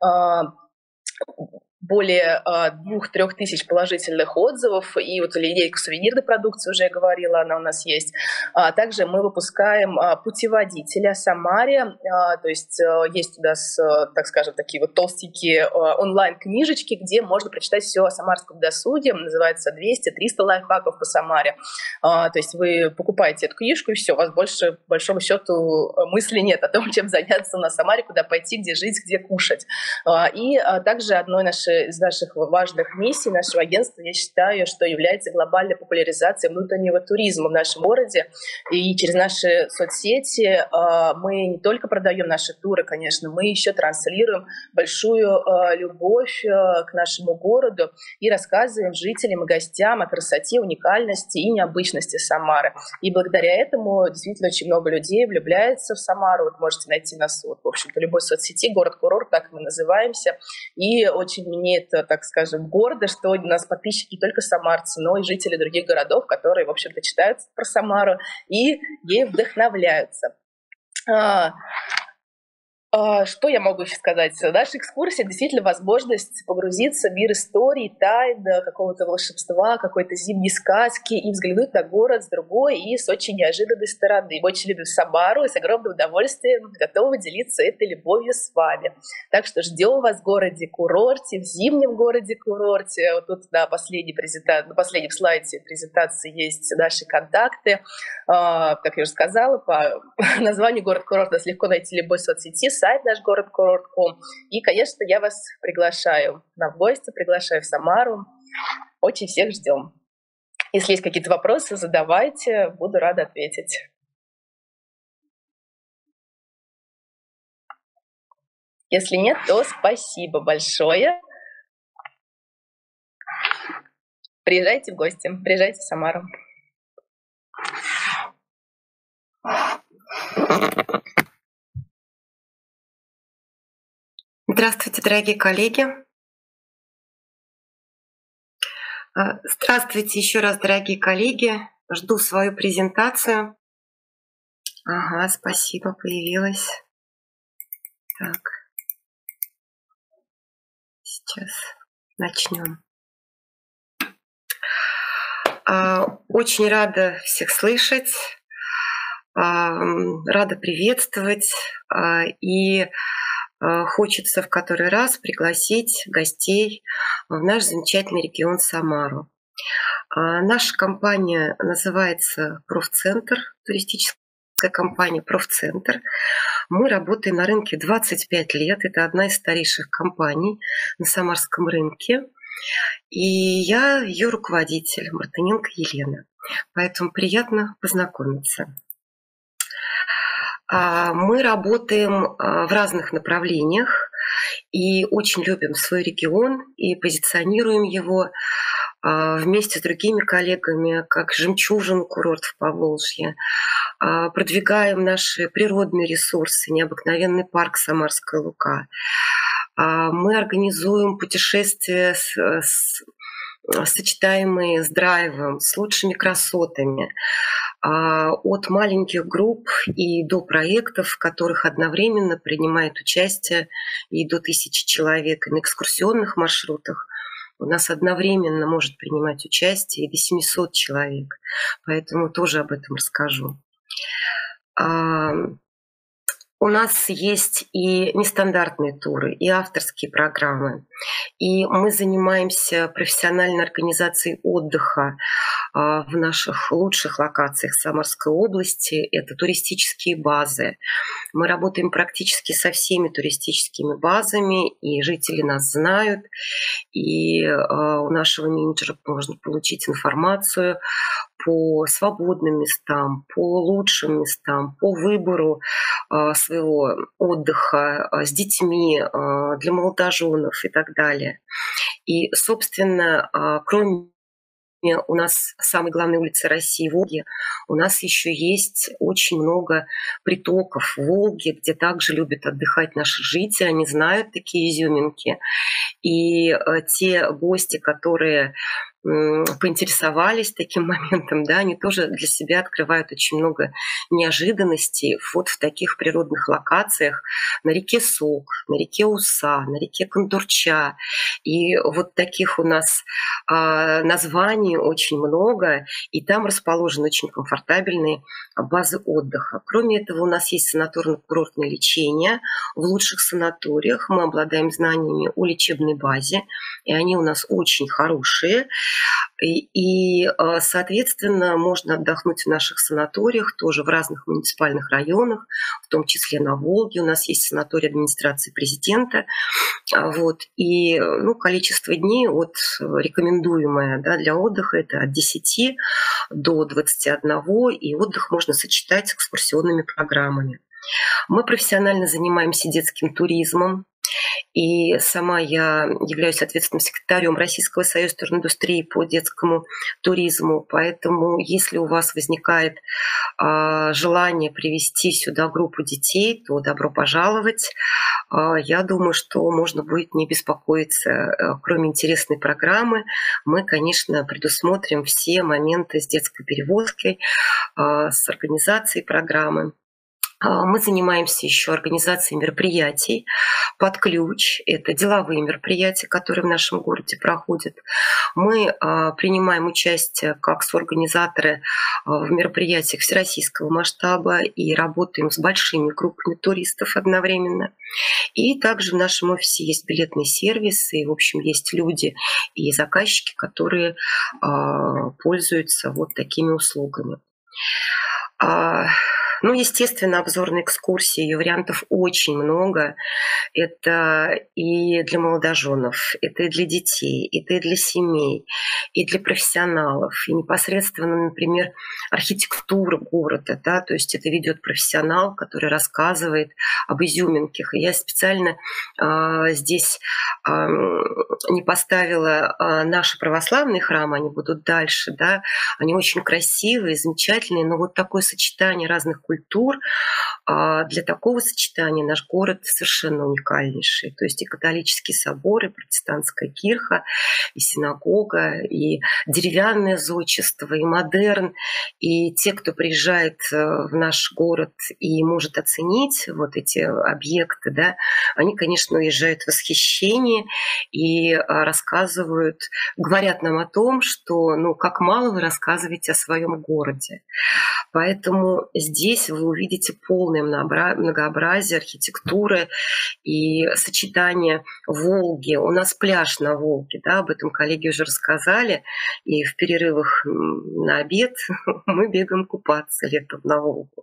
D: Более двух-трех тысяч положительных отзывов. И вот линейка сувенирной продукции, уже я говорила, она у нас есть. А также мы выпускаем путеводители о Самаре. А, то есть есть у нас, так скажем, такие вот толстенькие онлайн-книжечки, где можно прочитать все о самарском досуге. Называется двести-триста лайфхаков по Самаре. А, то есть вы покупаете эту книжку, и все, у вас больше, по большому счету, мысли нет о том, чем заняться на Самаре, куда пойти, где жить, где кушать. А, и а, также одной нашей наши, из наших важных миссий нашего агентства, я считаю, что является глобальной популяризацией внутреннего туризма в нашем городе. И через наши соцсети мы не только продаем наши туры, конечно, мы еще транслируем большую любовь к нашему городу и рассказываем жителям и гостям о красоте, уникальности и необычности Самары. И благодаря этому действительно очень много людей влюбляется в Самару. Вот можете найти нас, вот, в общем-то, в любой соцсети, город-курорт, так мы называемся. И очень мне это, так скажем, гордо, что у нас подписчики не только самарцы, но и жители других городов, которые, в общем-то, читают про Самару и ей вдохновляются. Что я могу еще сказать? Наша экскурсия действительно возможность погрузиться в мир истории, тайн, какого-то волшебства, какой-то зимней сказки и взглянуть на город с другой и с очень неожиданной стороны. Мы очень любим Самару и с огромным удовольствием готовы делиться этой любовью с вами. Так что ждем вас в городе-курорте, в зимнем городе-курорте. Вот тут на, последней презента... на последнем слайде презентации есть наши контакты. Как я уже сказала, по названию город-курорт нас легко найти в любой соцсети, сайт наш город-курорт точка ком. И, конечно, я вас приглашаю на в гости, приглашаю в Самару. Очень всех ждем. Если есть какие-то вопросы, задавайте, буду рада ответить. Если нет, то спасибо большое. Приезжайте в гости, приезжайте в Самару.
E: Здравствуйте, дорогие коллеги. Здравствуйте еще раз, дорогие коллеги. Жду свою презентацию. Ага, спасибо, появилась. Так. Сейчас начнем. Очень рада всех слышать, рада приветствовать и хочется в который раз пригласить гостей в наш замечательный регион Самару. Наша компания называется «Профцентр», туристическая компания «Профцентр». Мы работаем на рынке двадцать пять лет. Это одна из старейших компаний на самарском рынке. И я ее руководитель, Мартыненко Елена. Поэтому приятно познакомиться. Мы работаем в разных направлениях и очень любим свой регион и позиционируем его вместе с другими коллегами как жемчужину курортов Поволжья. Продвигаем наши природные ресурсы, необыкновенный парк Самарская Лука. Мы организуем путешествия с, с, сочетаемые с драйвом, с лучшими красотами. От маленьких групп и до проектов, в которых одновременно принимает участие и до тысячи человек. И на экскурсионных маршрутах у нас одновременно может принимать участие и до семисот человек. Поэтому тоже об этом расскажу. У нас есть и нестандартные туры, и авторские программы. И мы занимаемся профессиональной организацией отдыха в наших лучших локациях Самарской области. Это туристические базы. Мы работаем практически со всеми туристическими базами, и жители нас знают. И у нашего менеджера можно получить информацию по свободным местам, по лучшим местам, по выбору своего отдыха с детьми, для молодоженов и так далее. И, собственно, кроме у нас самой главной улицы России Волги, у нас еще есть очень много притоков Волги, где также любят отдыхать наши жители, они знают такие изюминки. И те гости, которые поинтересовались таким моментом, да, они тоже для себя открывают очень много неожиданностей вот в таких природных локациях на реке Сок, на реке Уса, на реке Кондурча. И вот таких у нас а, названий очень много, и там расположены очень комфортабельные базы отдыха. Кроме этого, у нас есть санаторно-курортное лечение в лучших санаториях. Мы обладаем знаниями о лечебной базе, и они у нас очень хорошие. И, и, соответственно, можно отдохнуть в наших санаториях, тоже в разных муниципальных районах, в том числе на Волге. У нас есть санаторий администрации президента. Вот. И ну, количество дней от рекомендуемое, да, для отдыха это от десяти до двадцати одного, и отдых можно сочетать с экскурсионными программами. Мы профессионально занимаемся детским туризмом. И сама я являюсь ответственным секретарем Российского союза туриндустрии по детскому туризму. Поэтому, если у вас возникает э, желание привести сюда группу детей, то добро пожаловать. Э, я думаю, что можно будет не беспокоиться. Э, кроме интересной программы, мы, конечно, предусмотрим все моменты с детской перевозкой, э, с организацией программы. Мы занимаемся еще организацией мероприятий под ключ. Это деловые мероприятия, которые в нашем городе проходят. Мы принимаем участие как соорганизаторы в мероприятиях всероссийского масштаба и работаем с большими группами туристов одновременно. И также в нашем офисе есть билетный сервис, и, в общем, есть люди и заказчики, которые пользуются вот такими услугами. Ну, естественно, обзорные экскурсии, ее вариантов очень много. Это и для молодоженов, это и для детей, это и для семей, и для профессионалов, и непосредственно, например, архитектура города, да, то есть это ведет профессионал, который рассказывает об изюминках. И я специально э, здесь э, не поставила э, наши православные храмы, они будут дальше, да, они очень красивые, замечательные, но вот такое сочетание разных культур, для такого сочетания наш город совершенно уникальнейший. То есть и католический собор, и протестантская кирха, и синагога, и деревянное зодчество, и модерн. И те, кто приезжает в наш город и может оценить вот эти объекты, да, они, конечно, уезжают в восхищение и рассказывают, говорят нам о том, что ну, как мало вы рассказываете о своем городе. Поэтому здесь вы увидите полное многообразие архитектуры и сочетание Волги. У нас пляж на Волге, да, об этом коллеги уже рассказали. И в перерывах на обед мы бегаем купаться летом на Волгу.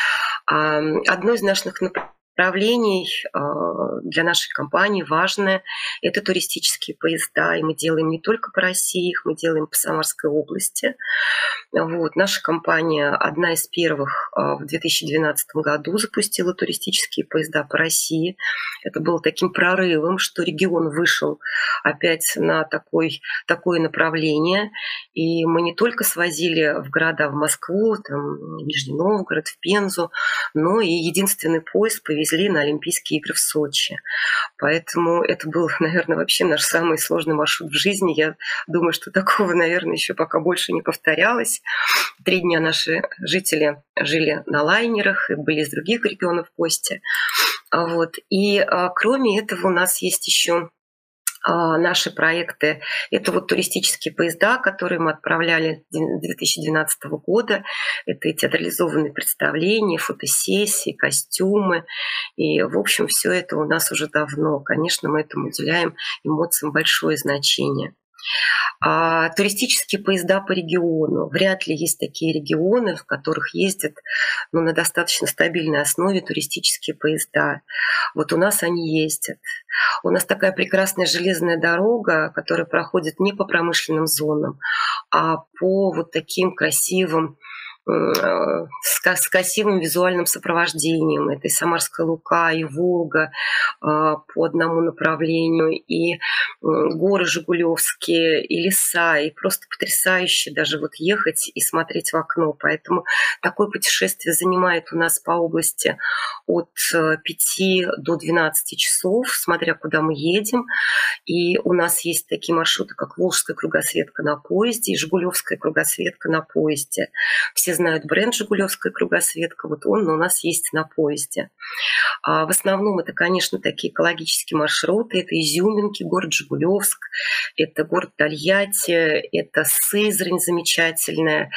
E: Одно из наших направлений направлений для нашей компании важное – это туристические поезда. И мы делаем не только по России, их мы делаем по Самарской области. Вот. Наша компания одна из первых в две тысячи двенадцатом году запустила туристические поезда по России. Это было таким прорывом, что регион вышел опять на такой, такое направление. И мы не только свозили в города, в Москву, там, в Нижний Новгород, в Пензу, но и единственный поезд повезли на Олимпийские игры в Сочи. Поэтому это был, наверное, вообще наш самый сложный маршрут в жизни. Я думаю, что такого, наверное, еще пока больше не повторялось. Три дня наши жители жили на лайнерах и были из других регионов гости. Вот. И кроме этого у нас есть еще наши проекты. Это вот туристические поезда, которые мы отправляли две тысячи двенадцатого года. Это и театрализованные представления, фотосессии, костюмы. И, в общем, все это у нас уже давно. Конечно, мы этому уделяем эмоциям большое значение. А туристические поезда по региону. Вряд ли есть такие регионы, в которых ездят ну, на достаточно стабильной основе туристические поезда. Вот у нас они ездят. У нас такая прекрасная железная дорога, которая проходит не по промышленным зонам, а по вот таким красивым, с красивым визуальным сопровождением. Это и Самарская Лука, и Волга по одному направлению, и горы Жигулевские, и леса, и просто потрясающе даже вот ехать и смотреть в окно. Поэтому такое путешествие занимает у нас по области от пяти до двенадцати часов, смотря куда мы едем. И у нас есть такие маршруты, как Волжская кругосветка на поезде и Жигулевская кругосветка на поезде. Все знают бренд «Жигулевская кругосветка», вот он у нас есть на поезде. А в основном это, конечно, такие экологические маршруты, это изюминки, город Жигулевск, это город Тольятти, это Сызрань замечательная.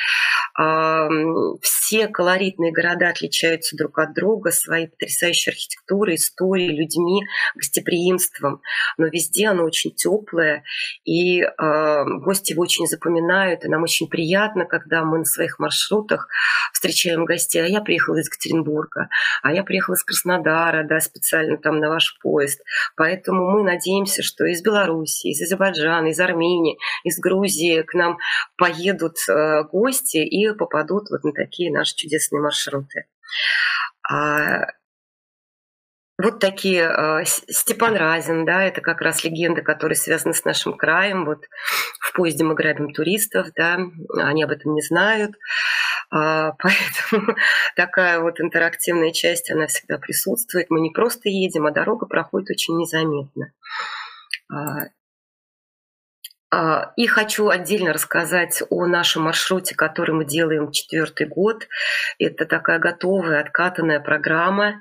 E: Все колоритные города отличаются друг от друга своей потрясающей архитектурой, историей, людьми, гостеприимством, но везде оно очень теплое, и э, гости его очень запоминают, и нам очень приятно, когда мы на своих маршрутах встречаем гостей. А я приехала из Екатеринбурга, а я приехала из Краснодара, да, специально там на ваш поезд. Поэтому мы надеемся, что из Беларуси, из Азербайджана, из Армении, из Грузии к нам поедут э, гости и попадут вот на такие наши чудесные маршруты. А, вот такие э, Степан Разин, да, это как раз легенда, которая связана с нашим краем. Вот в поезде мы грабим туристов, да, они об этом не знают. А, поэтому такая вот интерактивная часть, она всегда присутствует. Мы не просто едем, а дорога проходит очень незаметно. А, И хочу отдельно рассказать о нашем маршруте, который мы делаем четвертый год. Это такая готовая, откатанная программа,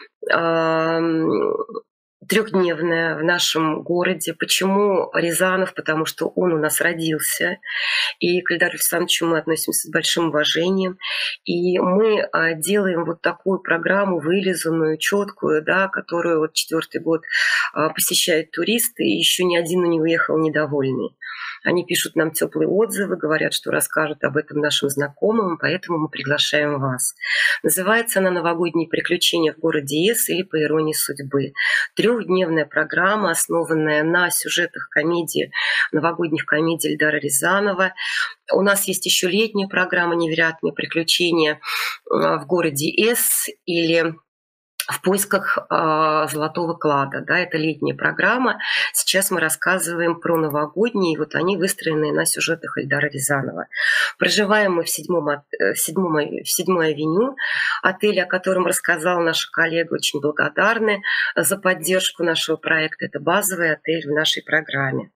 E: трехдневная в нашем городе. Почему Рязанов? Потому что он у нас родился. И к Ильдару Александровичу мы относимся с большим уважением. И мы делаем вот такую программу, вылизанную, четкую, да, которую вот четвертый год посещают туристы, и еще ни один не уехал недовольный. Они пишут нам теплые отзывы, говорят, что расскажут об этом нашим знакомым, поэтому мы приглашаем вас. Называется она «Новогодние приключения в городе С» или «По иронии судьбы». Трехдневная программа, основанная на сюжетах комедии, новогодних комедий Ильдара Рязанова. У нас есть еще летняя программа «Невероятные приключения в городе С» или «В поисках э, золотого клада». Да, это летняя программа. Сейчас мы рассказываем про новогодние, и вот они выстроены на сюжетах Ильдара Рязанова. Проживаем мы в седьмом, в седьмой, в седьмой авеню, отеле, о котором рассказала наша коллега. Очень благодарны за поддержку нашего проекта. Это базовый отель в нашей программе.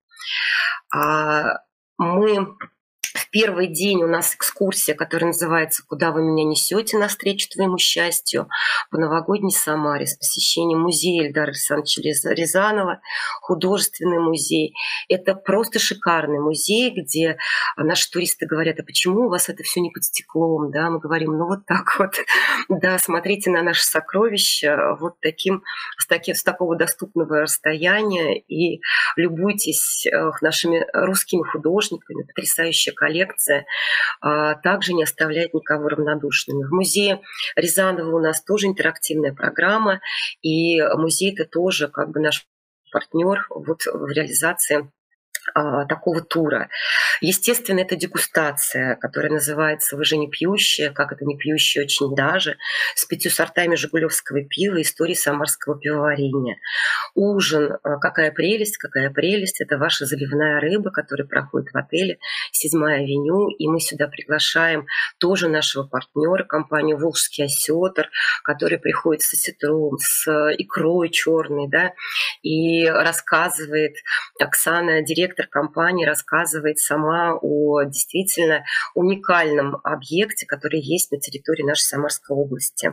E: А мы... В первый день у нас экскурсия, которая называется «Куда вы меня несете навстречу твоему счастью» по новогодней Самаре с посещением музея Ильдара Александровича Рязанова, художественный музей. Это просто шикарный музей, где наши туристы говорят: а почему у вас это все не под стеклом? Да, мы говорим: ну вот так вот, да, смотрите на наши сокровища вот таким, с, таким, с такого доступного расстояния и любуйтесь нашими русскими художниками, потрясающая коллекция, также не оставляет никого равнодушными. В музее Рязанова у нас тоже интерактивная программа, и музей это тоже как бы наш партнер вот в реализации такого тура. Естественно, это дегустация, которая называется «Вы же не пьющие», как это не пьющие очень даже, с пятью сортами жигулевского пива, истории самарского пивоварения. Ужин, какая прелесть, какая прелесть, это ваша заливная рыба, которая проходит в отеле «Седьмая авеню», и мы сюда приглашаем тоже нашего партнера, компанию «Волжский осетр», который приходит с осетром, с икрой черной, да, и рассказывает, Оксана, директор компании, рассказывает сама о действительно уникальном объекте, который есть на территории нашей Самарской области.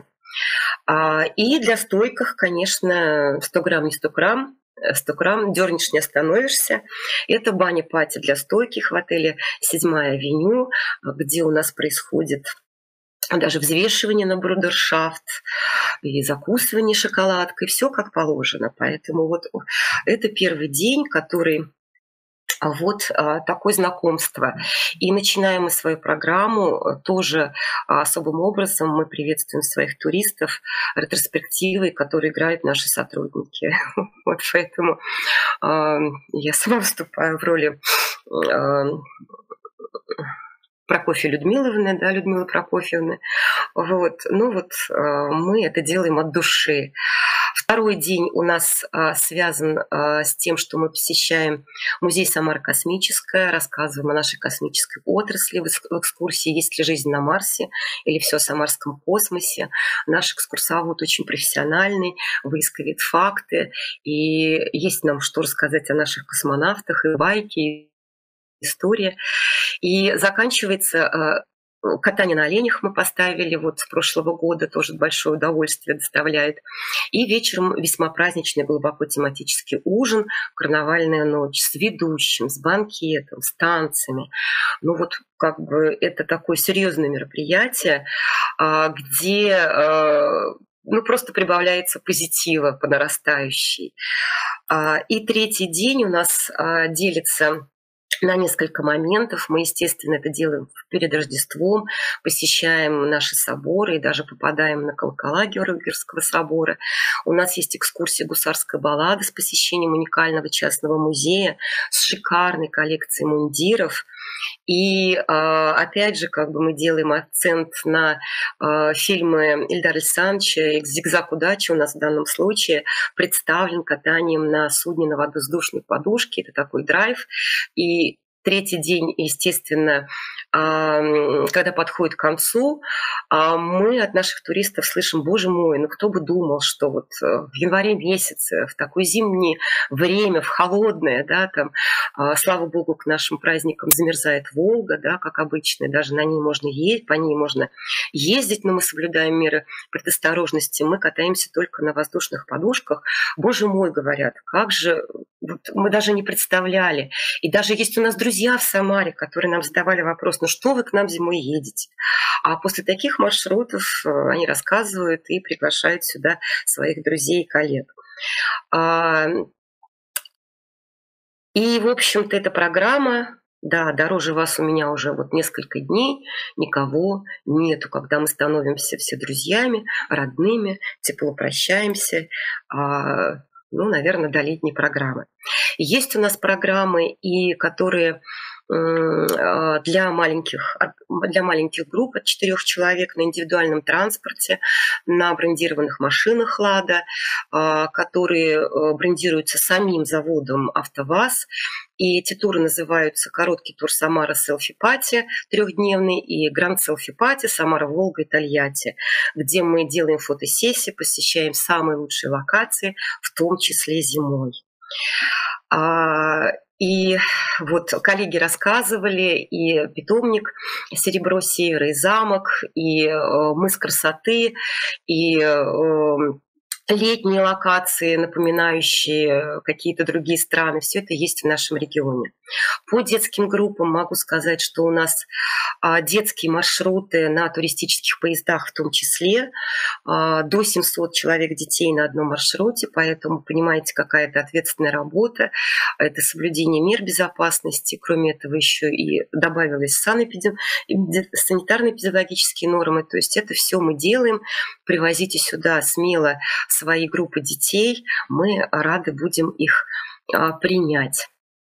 E: И для стойких, конечно, сто грамм, не сто грамм, сто грамм, дернешь, не остановишься. Это баня-пати для стойких в отеле «Седьмая авеню», где у нас происходит даже взвешивание на брудершафт и закусывание шоколадкой, все как положено. Поэтому вот это первый день, который... Вот такое знакомство. И начинаем мы свою программу тоже особым образом. Мы приветствуем своих туристов ретроспективой, которые играют наши сотрудники. Вот поэтому я сама выступаю в роли Прокофья Людмиловны, да, Людмилы Прокофьевны. Вот. Ну вот мы это делаем от души. Второй день у нас а, связан а, с тем, что мы посещаем музей «Самара космическая», рассказываем о нашей космической отрасли в экскурсии «Есть ли жизнь на Марсе?» или «Все о самарском космосе». Наш экскурсовод очень профессиональный, выискивает факты, и есть нам что рассказать о наших космонавтах, и байки, и история. И заканчивается Катание на оленях мы поставили вот с прошлого года, тоже большое удовольствие доставляет. И вечером весьма праздничный, глубоко тематический ужин, карнавальная ночь с ведущим, с банкетом, с танцами. Ну вот как бы это такое серьезное мероприятие, где ну, просто прибавляется позитива по нарастающей. И третий день у нас делится на несколько моментов. Мы, естественно, это делаем перед Рождеством, посещаем наши соборы и даже попадаем на колокола Георгиевского собора. У нас есть экскурсия «Гусарская баллада» с посещением уникального частного музея с шикарной коллекцией мундиров. И опять же, как бы мы делаем акцент на фильмы Эльдара Александровича. «Зигзаг удачи» у нас в данном случае представлен катанием на судне на воздушной подушке. Это такой драйв. И третий день, естественно, когда подходит к концу, мы от наших туристов слышим: боже мой, ну кто бы думал, что вот в январе месяце, в такое зимнее время, в холодное, да, там, слава богу, к нашим праздникам замерзает Волга, да, как обычно, даже на ней можно ездить, по ней можно ездить, но мы соблюдаем меры предосторожности, мы катаемся только на воздушных подушках. Боже мой, говорят, как же, вот мы даже не представляли. И даже есть у нас друзья в Самаре, которые нам задавали вопрос: ну что вы к нам зимой едете? А после таких маршрутов они рассказывают и приглашают сюда своих друзей и коллег. И, в общем-то, эта программа, да, дороже вас у меня уже вот несколько дней, никого нету, когда мы становимся все друзьями, родными, тепло прощаемся, ну, наверное, до летней программы. Есть у нас программы, и которые для маленьких, для маленьких групп от четырех человек на индивидуальном транспорте, на брендированных машинах «Лада», которые брендируются самим заводом «АвтоВАЗ». И эти туры называются короткий тур Самара селфи-пати трехдневный и гранд селфи-пати Самара, Волга и Тольятти, где мы делаем фотосессии, посещаем самые лучшие локации, в том числе зимой. И вот коллеги рассказывали, и питомник «Серебро Севера», и замок, и мыс красоты, и летние локации, напоминающие какие-то другие страны. Все это есть в нашем регионе. По детским группам могу сказать, что у нас детские маршруты на туристических поездах в том числе. До семисот человек детей на одном маршруте, поэтому понимаете, какая это ответственная работа. Это соблюдение мер безопасности. Кроме этого еще и добавились санитарно-эпидемиологические нормы. То есть это все мы делаем. Привозите сюда смело свои группы детей, мы рады будем их а, принять.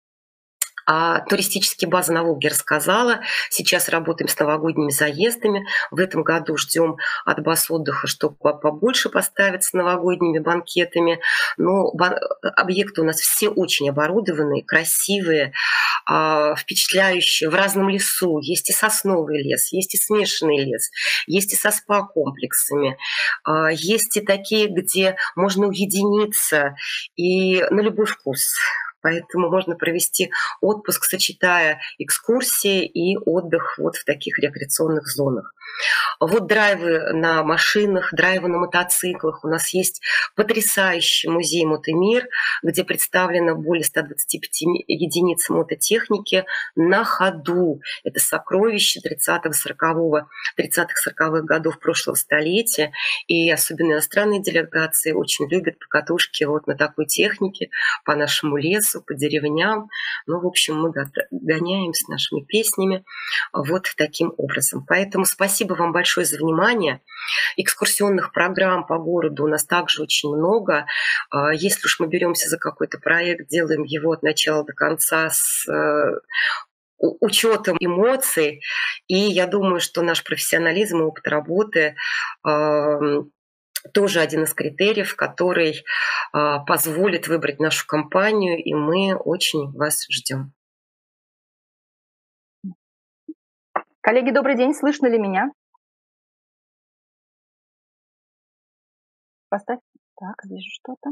E: А туристические базы на Волге рассказала. Сейчас работаем с новогодними заездами. В этом году ждем от баз отдыха, чтобы побольше поставить с новогодними банкетами. Но объекты у нас все очень оборудованные, красивые, впечатляющие, в разном лесу. Есть и сосновый лес, есть и смешанный лес, есть и со спа-комплексами. Есть и такие, где можно уединиться и на любой вкус. Поэтому можно провести отпуск, сочетая экскурсии и отдых вот в таких рекреационных зонах. Вот драйвы на машинах, драйвы на мотоциклах. У нас есть потрясающий музей «Мотомир», где представлено более ста двадцати пяти единиц мототехники на ходу. Это сокровище тридцатых-сороковых годов прошлого столетия. И особенно иностранные делегации очень любят покатушки вот на такой технике по нашему лесу, по деревням. Ну, в общем, мы гоняем с нашими песнями вот таким образом. Поэтому спасибо вам большое за внимание. Экскурсионных программ по городу у нас также очень много. Если уж мы беремся за какой-то проект, делаем его от начала до конца с учетом эмоций. И я думаю, что наш профессионализм и опыт работы тоже один из критериев, который позволит выбрать нашу компанию, и мы очень вас ждем.
F: Коллеги, добрый день. Слышно ли меня? Поставь. Так, вижу что-то.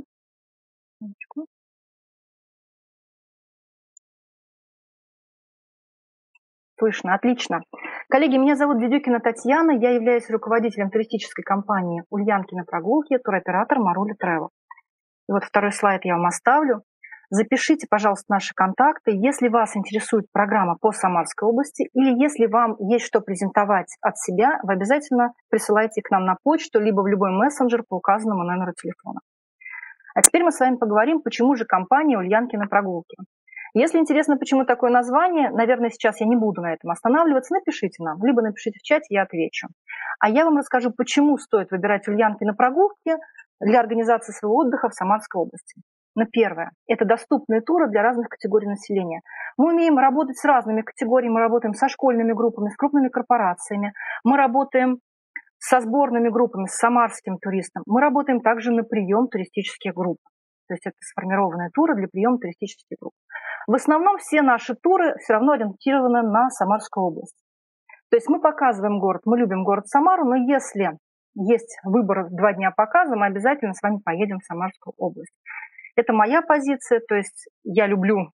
F: Слышно, отлично. Коллеги, меня зовут Дедюкина Татьяна, я являюсь руководителем туристической компании «Ульянки на прогулке», туроператор «Марули Travel». И вот второй слайд я вам оставлю. Запишите, пожалуйста, наши контакты. Если вас интересует программа по Самарской области или если вам есть что презентовать от себя, вы обязательно присылайте к нам на почту либо в любой мессенджер по указанному номеру телефона. А теперь мы с вами поговорим, почему же компания «Ульянки на прогулке». Если интересно, почему такое название, наверное, сейчас я не буду на этом останавливаться, напишите нам, либо напишите в чате, я отвечу. А я вам расскажу, почему стоит выбирать «Ульянки на прогулке» для организации своего отдыха в Самарской области. Но первое – это доступные туры для разных категорий населения. Мы умеем работать с разными категориями, мы работаем со школьными группами, с крупными корпорациями, мы работаем со сборными группами, с самарским туристом. Мы работаем также на прием туристических групп. То есть это сформированные туры для приема туристических групп. В основном все наши туры все равно ориентированы на Самарскую область. То есть мы показываем город, мы любим город Самару, но если есть выбор два дня показа, мы обязательно с вами поедем в Самарскую область. Это моя позиция, то есть я люблю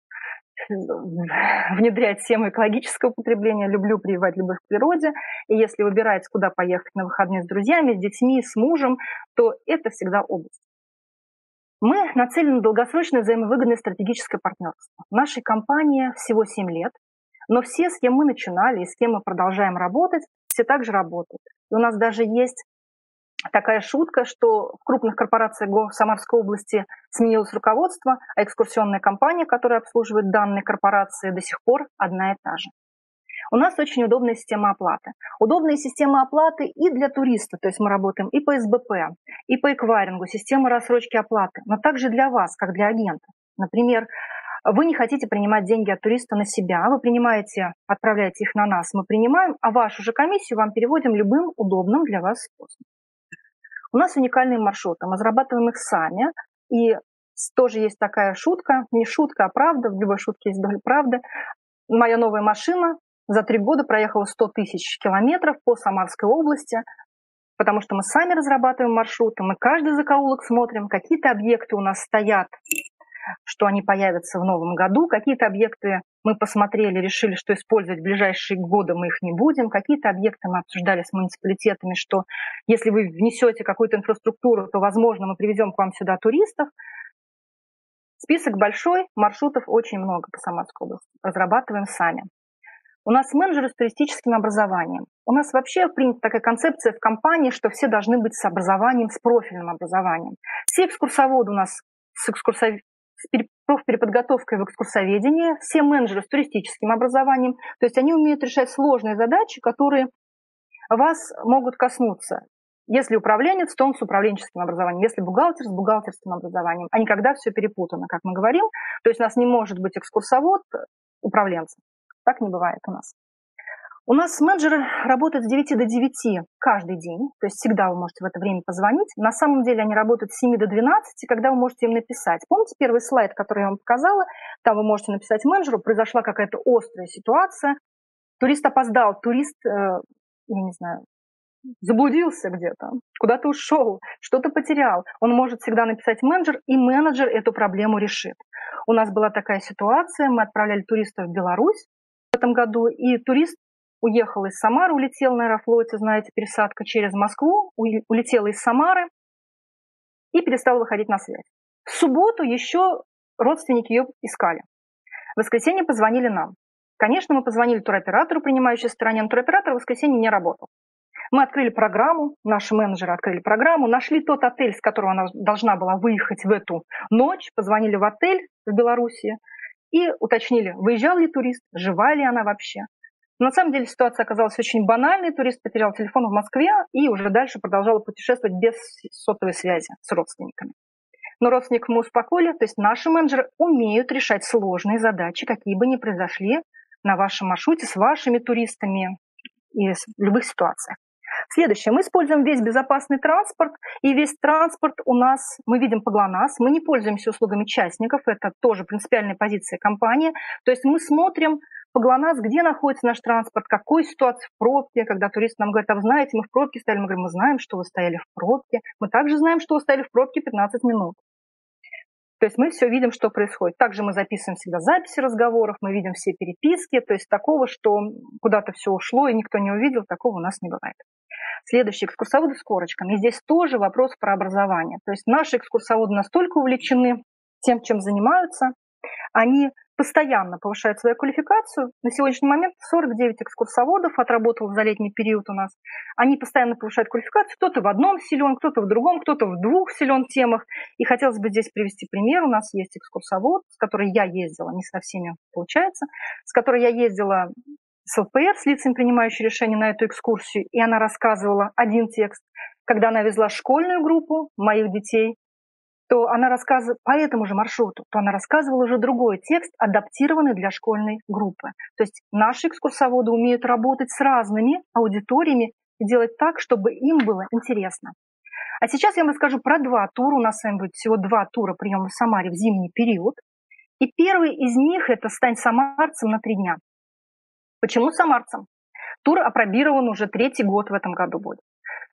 F: внедрять тему экологического потребления, люблю прививать любовь к природе. И если выбирать, куда поехать на выходные с друзьями, с детьми, с мужем, то это всегда область. Мы нацелены на долгосрочное взаимовыгодное стратегическое партнерство. В нашей компании всего семь лет, но все, с кем мы начинали и с кем мы продолжаем работать, все также работают. И у нас даже есть такая шутка, что в крупных корпорациях Самарской области сменилось руководство, а экскурсионная компания, которая обслуживает данные корпорации, до сих пор одна и та же. У нас очень удобная система оплаты. Удобная система оплаты и для туриста, то есть мы работаем и по эс бэ пэ, и по эквайрингу, система рассрочки оплаты, но также для вас, как для агента. Например, вы не хотите принимать деньги от туриста на себя, вы принимаете, отправляете их на нас, мы принимаем, а вашу же комиссию вам переводим любым удобным для вас способом. У нас уникальные маршруты, мы разрабатываем их сами, и тоже есть такая шутка, не шутка, а правда, в любой шутке есть доля правды. Моя новая машина за три года проехала сто тысяч километров по Самарской области, потому что мы сами разрабатываем маршруты, мы каждый закоулок смотрим, какие-то объекты у нас стоят, что они появятся в новом году, какие-то объекты мы посмотрели, решили, что использовать в ближайшие годы мы их не будем, какие-то объекты мы обсуждали с муниципалитетами, что если вы внесете какую-то инфраструктуру, то, возможно, мы привезем к вам сюда туристов. Список большой, маршрутов очень много по Самарской области, разрабатываем сами. У нас менеджеры с туристическим образованием. У нас вообще принята такая концепция в компании, что все должны быть с образованием, с профильным образованием. Все экскурсоводы у нас с, экскурсов... с профпереподготовкой в экскурсоведении, все менеджеры с туристическим образованием. То есть они умеют решать сложные задачи, которые вас могут коснуться. Если управленец, то он с управленческим образованием. Если бухгалтер, с бухгалтерским образованием. А никогда все перепутано, как мы говорим. То есть у нас не может быть экскурсовод управленцем. Так не бывает у нас. У нас менеджеры работают с девяти до девяти каждый день, то есть всегда вы можете в это время позвонить. На самом деле они работают с семи до двенадцати, когда вы можете им написать. Помните первый слайд, который я вам показала? Там вы можете написать менеджеру, произошла какая-то острая ситуация, турист опоздал, турист, э, я не знаю, заблудился где-то, куда-то ушел, что-то потерял. Он может всегда написать менеджер, и менеджер эту проблему решит. У нас была такая ситуация, мы отправляли туристов в Беларусь в этом году, и турист уехал из Самары, улетел на Аэрофлоте, знаете, пересадка через Москву, улетел из Самары и перестал выходить на связь. В субботу еще родственники ее искали. В воскресенье позвонили нам. Конечно, мы позвонили туроператору, принимающей стороне, но туроператор в воскресенье не работал. Мы открыли программу, наши менеджеры открыли программу, нашли тот отель, с которого она должна была выехать в эту ночь, позвонили в отель в Беларуси и уточнили, выезжал ли турист, жива ли она вообще. Но на самом деле ситуация оказалась очень банальной, турист потерял телефон в Москве и уже дальше продолжал путешествовать без сотовой связи с родственниками. Но родственников мы успокоили, то есть наши менеджеры умеют решать сложные задачи, какие бы ни произошли на вашем маршруте с вашими туристами и в любых ситуациях. Следующее. Мы используем весь безопасный транспорт, и весь транспорт у нас, мы видим по ГЛОНАСС, мы не пользуемся услугами частников, это тоже принципиальная позиция компании. То есть мы смотрим по ГЛОНАСС, где находится наш транспорт, какой ситуация в пробке, когда турист нам говорит, а вы знаете, мы в пробке стояли, мы говорим, мы знаем, что вы стояли в пробке, мы также знаем, что вы стояли в пробке пятнадцать минут. То есть мы все видим, что происходит. Также мы записываем всегда записи разговоров, мы видим все переписки. То есть такого, что куда-то все ушло и никто не увидел, такого у нас не бывает. Следующий — экскурсоводы с корочками. И здесь тоже вопрос про образование. То есть наши экскурсоводы настолько увлечены тем, чем занимаются, они постоянно повышают свою квалификацию. На сегодняшний момент сорок девять экскурсоводов отработал за летний период у нас. Они постоянно повышают квалификацию. Кто-то в одном силен, кто-то в другом, кто-то в двух силен темах. И хотелось бы здесь привести пример. У нас есть экскурсовод, с которой я ездила, не со всеми получается, с которой я ездила с ЛПР, с лицами, принимающими решения на эту экскурсию, и она рассказывала один текст. Когда она везла школьную группу моих детей, то она рассказывала по этому же маршруту, то она рассказывала уже другой текст, адаптированный для школьной группы. То есть наши экскурсоводы умеют работать с разными аудиториями и делать так, чтобы им было интересно. А сейчас я вам расскажу про два тура. У нас с вами будет всего два тура приема в Самаре в зимний период. И первый из них — это «Стань самарцем» на три дня. Почему самарцем? Тур апробирован уже третий год в этом году будет.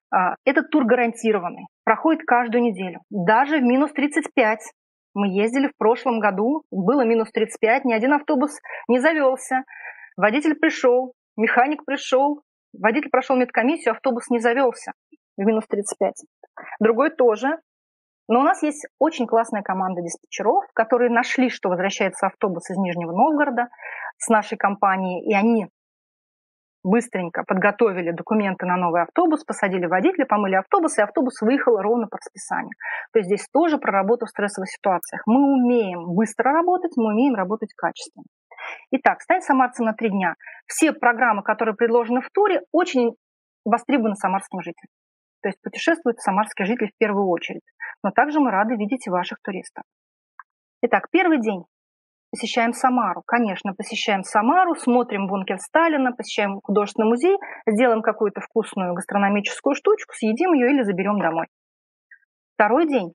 F: Этот тур гарантированный, проходит каждую неделю. Даже в минус тридцать пять. Мы ездили в прошлом году, было минус тридцать пять, ни один автобус не завелся. Водитель пришел, механик пришел, водитель прошел медкомиссию, автобус не завелся в минус тридцать пять. Другой тоже. Но у нас есть очень классная команда диспетчеров, которые нашли, что возвращается автобус из Нижнего Новгорода с нашей компанией, и они быстренько подготовили документы на новый автобус, посадили водителя, помыли автобус, и автобус выехал ровно по расписанию. То есть здесь тоже про работу в стрессовых ситуациях. Мы умеем быстро работать, мы умеем работать качественно. Итак, «Стань самарцем» на три дня. Все программы, которые предложены в туре, очень востребованы самарским жителям. То есть путешествуют самарские жители в первую очередь. Но также мы рады видеть и ваших туристов. Итак, первый день. Посещаем Самару. Конечно, посещаем Самару, смотрим бункер Сталина, посещаем художественный музей, сделаем какую-то вкусную гастрономическую штучку, съедим ее или заберем домой. Второй день.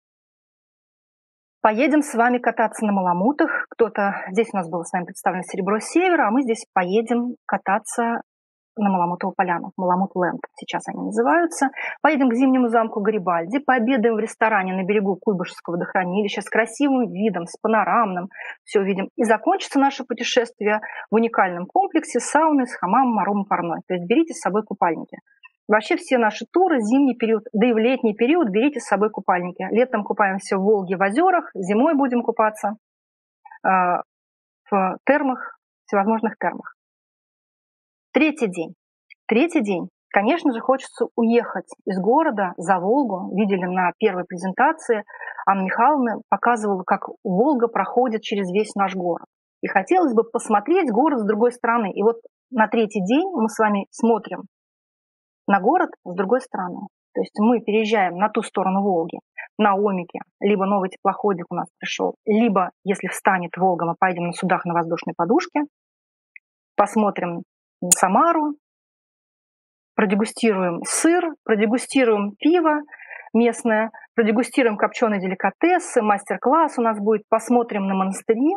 F: Поедем с вами кататься на маламутах. Кто-то, здесь у нас было с вами представлено серебро севера, а мы здесь поедем кататься на Маламутову поляну, Маламут-ленд сейчас они называются. Поедем к зимнему замку Гарибальди, пообедаем в ресторане на берегу Куйбышевского водохранилища с красивым видом, с панорамным, все увидим. И закончится наше путешествие в уникальном комплексе с сауной, с хамамом, аромой парной. То есть берите с собой купальники. Вообще все наши туры, зимний период, да и в летний период берите с собой купальники. Летом купаемся в Волге, в озерах, зимой будем купаться э, в термах, всевозможных термах. Третий день. Третий день. Конечно же, хочется уехать из города за Волгу. Видели на первой презентации, Анна Михайловна показывала, как Волга проходит через весь наш город. И хотелось бы посмотреть город с другой стороны. И вот на третий день мы с вами смотрим на город с другой стороны. То есть мы переезжаем на ту сторону Волги, на Омике, либо новый теплоходик у нас пришел, либо, если встанет Волга, мы поедем на судах на воздушной подушке, посмотрим Самару, продегустируем сыр, продегустируем пиво местное, продегустируем копченые деликатесы, мастер-класс у нас будет, посмотрим на монастыри,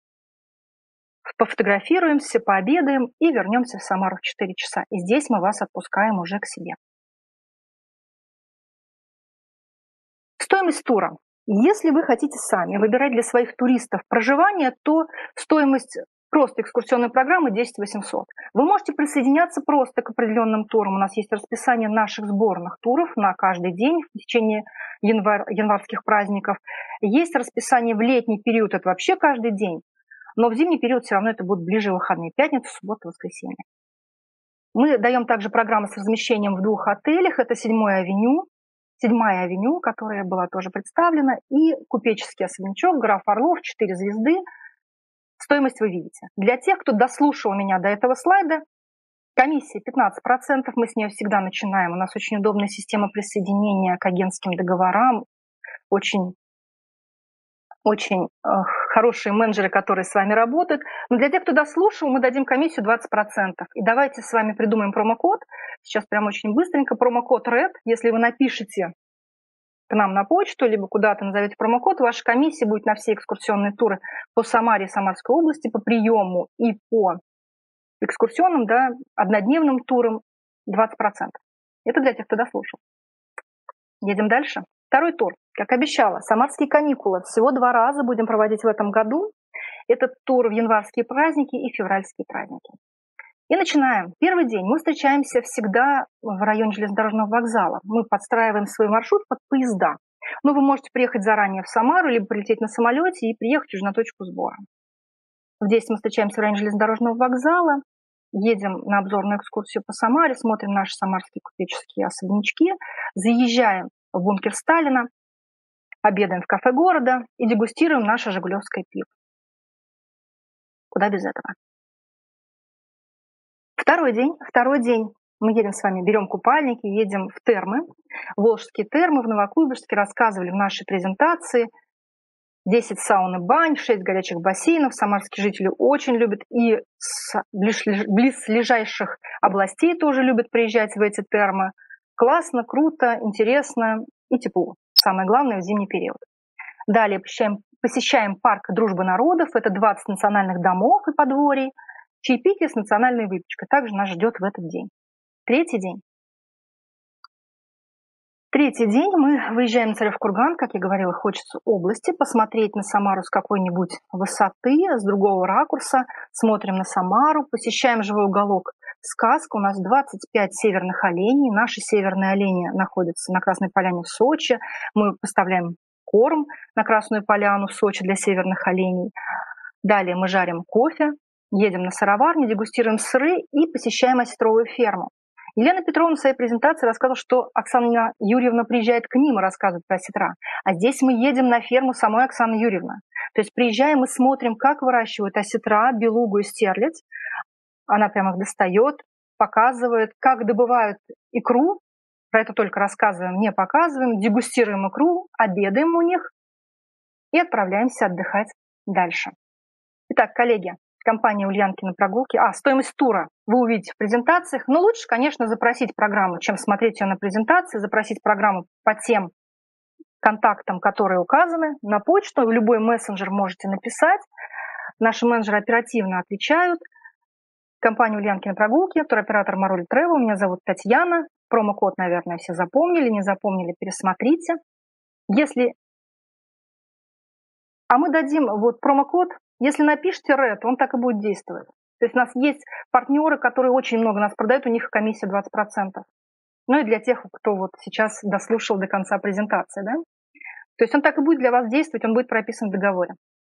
F: пофотографируемся, пообедаем и вернемся в Самару в четыре часа. И здесь мы вас отпускаем уже к себе. Стоимость тура. Если вы хотите сами выбирать для своих туристов проживание, то стоимость просто экскурсионной программы десять тысяч восемьсот. Вы можете присоединяться просто к определенным турам. У нас есть расписание наших сборных туров на каждый день в течение январь, январских праздников. Есть расписание в летний период, это вообще каждый день. Но в зимний период все равно это будут ближе выходные. Пятница, суббота, воскресенье. Мы даем также программы с размещением в двух отелях. Это седьмая авеню, седьмая авеню, которая была тоже представлена, и купеческий особнячок, граф Орлов, четыре звезды. Стоимость вы видите. Для тех, кто дослушал меня до этого слайда, комиссия пятнадцать процентов, мы с нее всегда начинаем. У нас очень удобная система присоединения к агентским договорам, очень, очень э, хорошие менеджеры, которые с вами работают. Но для тех, кто дослушал, мы дадим комиссию двадцать процентов. И давайте с вами придумаем промокод. Сейчас прям очень быстренько. Промокод РЭД, если вы напишете к нам на почту, либо куда-то назовете промокод, ваша комиссия будет на все экскурсионные туры по Самаре и Самарской области, по приему и по экскурсионным, да, однодневным турам двадцать процентов. Это для тех, кто дослушал. Едем дальше. Второй тур. Как обещала, самарские каникулы. Всего два раза будем проводить в этом году. Этот тур в январские праздники и февральские праздники. И начинаем. Первый день мы встречаемся всегда в районе железнодорожного вокзала. Мы подстраиваем свой маршрут под поезда. Но вы можете приехать заранее в Самару, либо прилететь на самолете и приехать уже на точку сбора. В десять мы встречаемся в районе железнодорожного вокзала, едем на обзорную экскурсию по Самаре, смотрим наши самарские купеческие особнячки, заезжаем в бункер Сталина, обедаем в кафе города и дегустируем наше жигулевское пиво. Куда без этого? Второй день. Второй день мы едем с вами, берем купальники, едем в термы. Волжские термы в Новокуйбышевске, рассказывали в нашей презентации. десять саун и бань, шесть горячих бассейнов. Самарские жители очень любят. И с близлежащих областей тоже любят приезжать в эти термы. Классно, круто, интересно и тепло. Самое главное в зимний период. Далее посещаем, посещаем парк Дружбы народов. Это двадцать национальных домов и подворий. Чаепитие с национальной выпечкой также нас ждет в этот день. Третий день. Третий день мы выезжаем на Царев-Курган, как я говорила, хочется области, посмотреть на Самару с какой-нибудь высоты, с другого ракурса, смотрим на Самару, посещаем живой уголок «Сказка». У нас двадцать пять северных оленей. Наши северные олени находятся на Красной Поляне в Сочи. Мы поставляем корм на Красную Поляну в Сочи для северных оленей. Далее мы жарим кофе, едем на сыроварню, дегустируем сыры и посещаем осетровую ферму. Елена Петровна в своей презентации рассказывала, что Оксана Юрьевна приезжает к ним и рассказывает про осетра. А здесь мы едем на ферму самой Оксаны Юрьевны. То есть приезжаем и смотрим, как выращивают осетра, белугу и стерлядь. Она прямо их достает, показывает, как добывают икру. Про это только рассказываем, не показываем. Дегустируем икру, обедаем у них и отправляемся отдыхать дальше. Итак, коллеги, компания «Ульянкины прогулки». А, стоимость тура вы увидите в презентациях. Но лучше, конечно, запросить программу, чем смотреть ее на презентации. Запросить программу по тем контактам, которые указаны. На почту, в любой мессенджер можете написать. Наши менеджеры оперативно отвечают. Компания «Ульянкины прогулки», туроператор Мароль Travel. Меня зовут Татьяна. Промокод, наверное, все запомнили. Не запомнили, пересмотрите. Если... А мы дадим вот промокод. Если напишите РЭД, он так и будет действовать. То есть у нас есть партнеры, которые очень много нас продают, у них комиссия двадцать процентов. Ну и для тех, кто вот сейчас дослушал до конца презентации, да? То есть он так и будет для вас действовать, он будет прописан в договоре.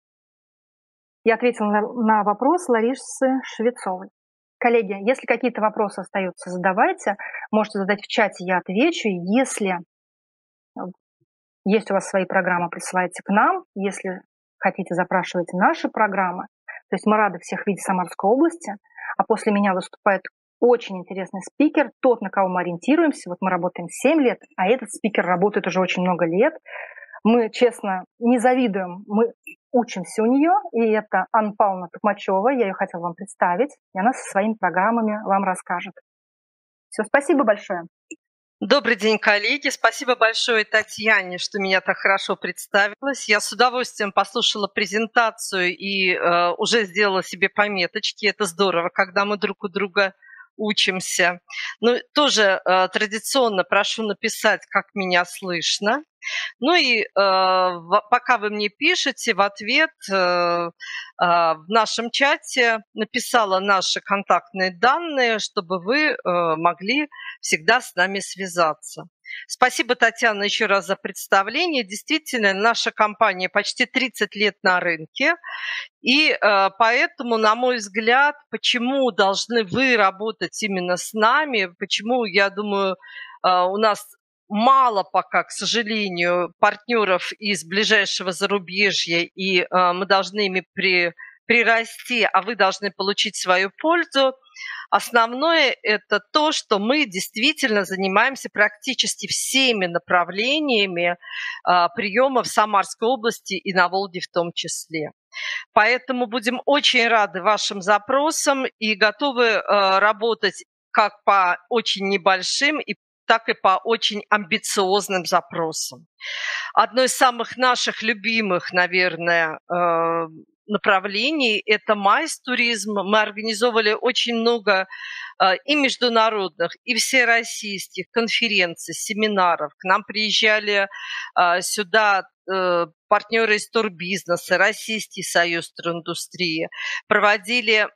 F: Я ответила на, на вопрос Ларисы Швецовой. Коллеги, если какие-то вопросы остаются, задавайте. Можете задать в чате, я отвечу. Если есть у вас свои программы, присылайте к нам. Если хотите, запрашивайте наши программы. То есть мы рады всех видеть в Самарской области. А после меня выступает очень интересный спикер, тот, на кого мы ориентируемся. Вот мы работаем семь лет, а этот спикер работает уже очень много лет. Мы, честно, не завидуем, мы учимся у нее. И это Анна Павловна Токмачева, я ее хотела вам представить. И она со своими программами вам расскажет. Все, спасибо большое.
G: Добрый день, коллеги. Спасибо большое Татьяне, что меня так хорошо представилась. Я с удовольствием послушала презентацию и э, уже сделала себе пометочки. Это здорово, когда мы друг у друга учимся. Ну, тоже э, традиционно прошу написать, как меня слышно. Ну и э, в, пока вы мне пишете, в ответ э, э, в нашем чате написала наши контактные данные, чтобы вы э, могли всегда с нами связаться. Спасибо, Татьяна, еще раз за представление. Действительно, наша компания почти тридцать лет на рынке. И э, поэтому, на мой взгляд, почему должны вы работать именно с нами, почему, я думаю, э, у нас мало пока, к сожалению, партнеров из ближайшего зарубежья, и э, мы должны ими при, прирасти, а вы должны получить свою пользу. Основное – это то, что мы действительно занимаемся практически всеми направлениями э, приема в Самарской области и на Волге в том числе. Поэтому будем очень рады вашим запросам и готовы э, работать как по очень небольшим и так и по очень амбициозным запросам. Одно из самых наших любимых, наверное, направлений. Это майс-туризм. Мы организовывали очень много и международных, и всероссийских конференций, семинаров. К нам приезжали сюда партнеры из турбизнеса, Российский союз туриндустрии, проводили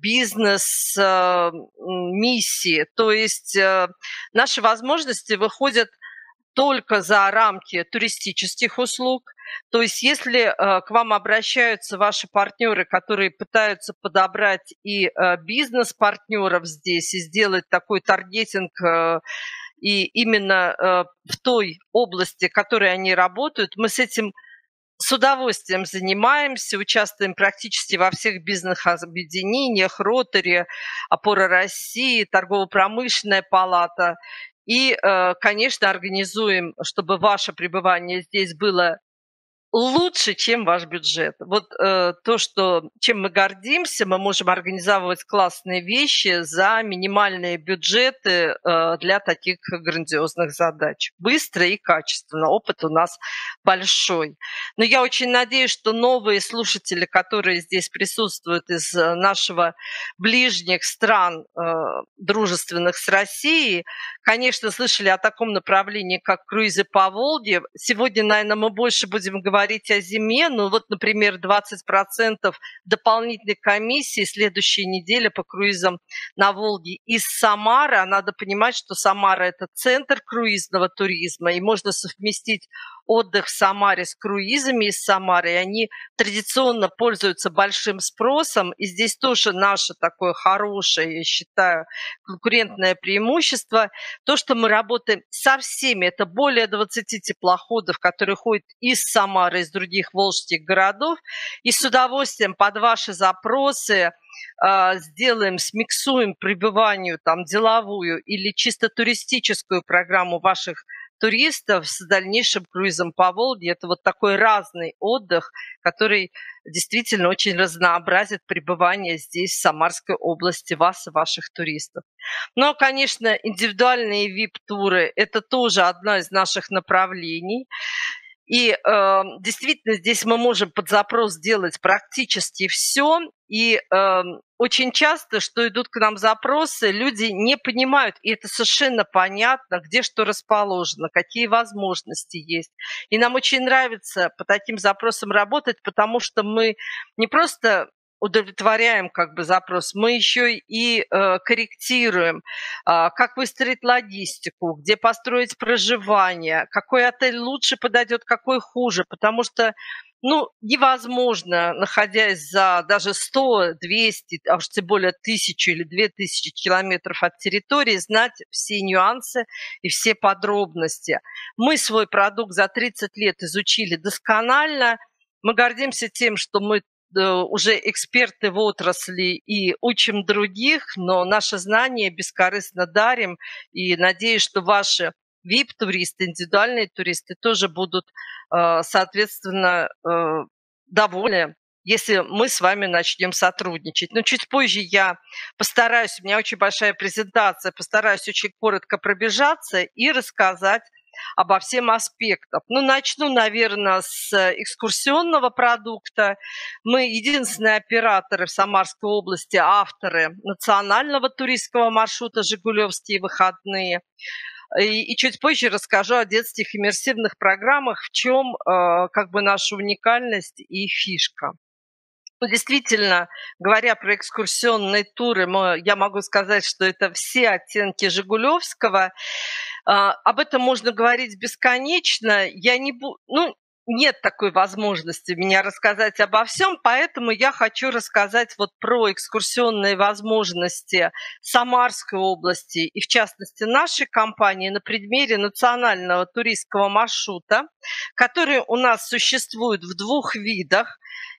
G: бизнес-миссии. То есть наши возможности выходят только за рамки туристических услуг. То есть если э, к вам обращаются ваши партнеры, которые пытаются подобрать и э, бизнес-партнеров здесь, и сделать такой таргетинг э, и именно э, в той области, в которой они работают, мы с этим с удовольствием занимаемся, участвуем практически во всех бизнес-объединениях, Ротари, Опора России, Торгово-промышленная палата. И, конечно, организуем, чтобы ваше пребывание здесь было лучше, чем ваш бюджет. Вот э, то, что, чем мы гордимся, мы можем организовывать классные вещи за минимальные бюджеты э, для таких грандиозных задач. Быстро и качественно. Опыт у нас большой. Но я очень надеюсь, что новые слушатели, которые здесь присутствуют из нашего ближних стран, э, дружественных с Россией, конечно, слышали о таком направлении, как круизы по Волге. Сегодня, наверное, мы больше будем говорить говорить о зиме, ну вот, например, двадцать процентов дополнительной комиссии следующей неделе по круизам на Волге из Самары. А надо понимать, что Самара – это центр круизного туризма, и можно совместить отдых в Самаре с круизами из Самары, и они традиционно пользуются большим спросом, и здесь тоже наше такое хорошее, я считаю, конкурентное преимущество, то, что мы работаем со всеми, это более двадцати теплоходов, которые ходят из Самары, из других волжских городов, и с удовольствием под ваши запросы э, сделаем, смиксуем пребыванию там деловую или чисто туристическую программу ваших туристов с дальнейшим круизом по Волге. Это вот такой разный отдых, который действительно очень разнообразит пребывание здесь, в Самарской области, вас и ваших туристов. Но, конечно, индивидуальные ви ай пи-туры – это тоже одно из наших направлений. И э, действительно здесь мы можем под запрос делать практически все. И э, очень часто, что идут к нам запросы, люди не понимают, и это совершенно понятно, где что расположено, какие возможности есть. И нам очень нравится по таким запросам работать, потому что мы не просто удовлетворяем как бы запрос, мы еще и э, корректируем, э, как выстроить логистику, где построить проживание, какой отель лучше подойдет, какой хуже, потому что ну, невозможно, находясь за даже сто, двести, а уж тем более тысячу или две тысячи километров от территории, знать все нюансы и все подробности. Мы свой продукт за тридцать лет изучили досконально. Мы гордимся тем, что мы уже эксперты в отрасли и учим других, но наши знания бескорыстно дарим. И надеюсь, что ваши ви ай пи-туристы, индивидуальные туристы тоже будут, соответственно, довольны, если мы с вами начнем сотрудничать. Но чуть позже я постараюсь, у меня очень большая презентация, постараюсь очень коротко пробежаться и рассказать обо всем аспектах. Ну, начну, наверное, с экскурсионного продукта. Мы единственные операторы в Самарской области, авторы национального туристского маршрута «Жигулевские выходные». И, и чуть позже расскажу о детских иммерсивных программах, в чем э, как бы наша уникальность и фишка. Ну, действительно, говоря про экскурсионные туры, мы, я могу сказать, что это все оттенки Жигулевского. Uh, об этом можно говорить бесконечно. Я не бу... ну, нет такой возможности меня рассказать обо всем, поэтому я хочу рассказать вот про экскурсионные возможности Самарской области и, в частности, нашей компании на примере национального туристского маршрута, который у нас существует в двух видах.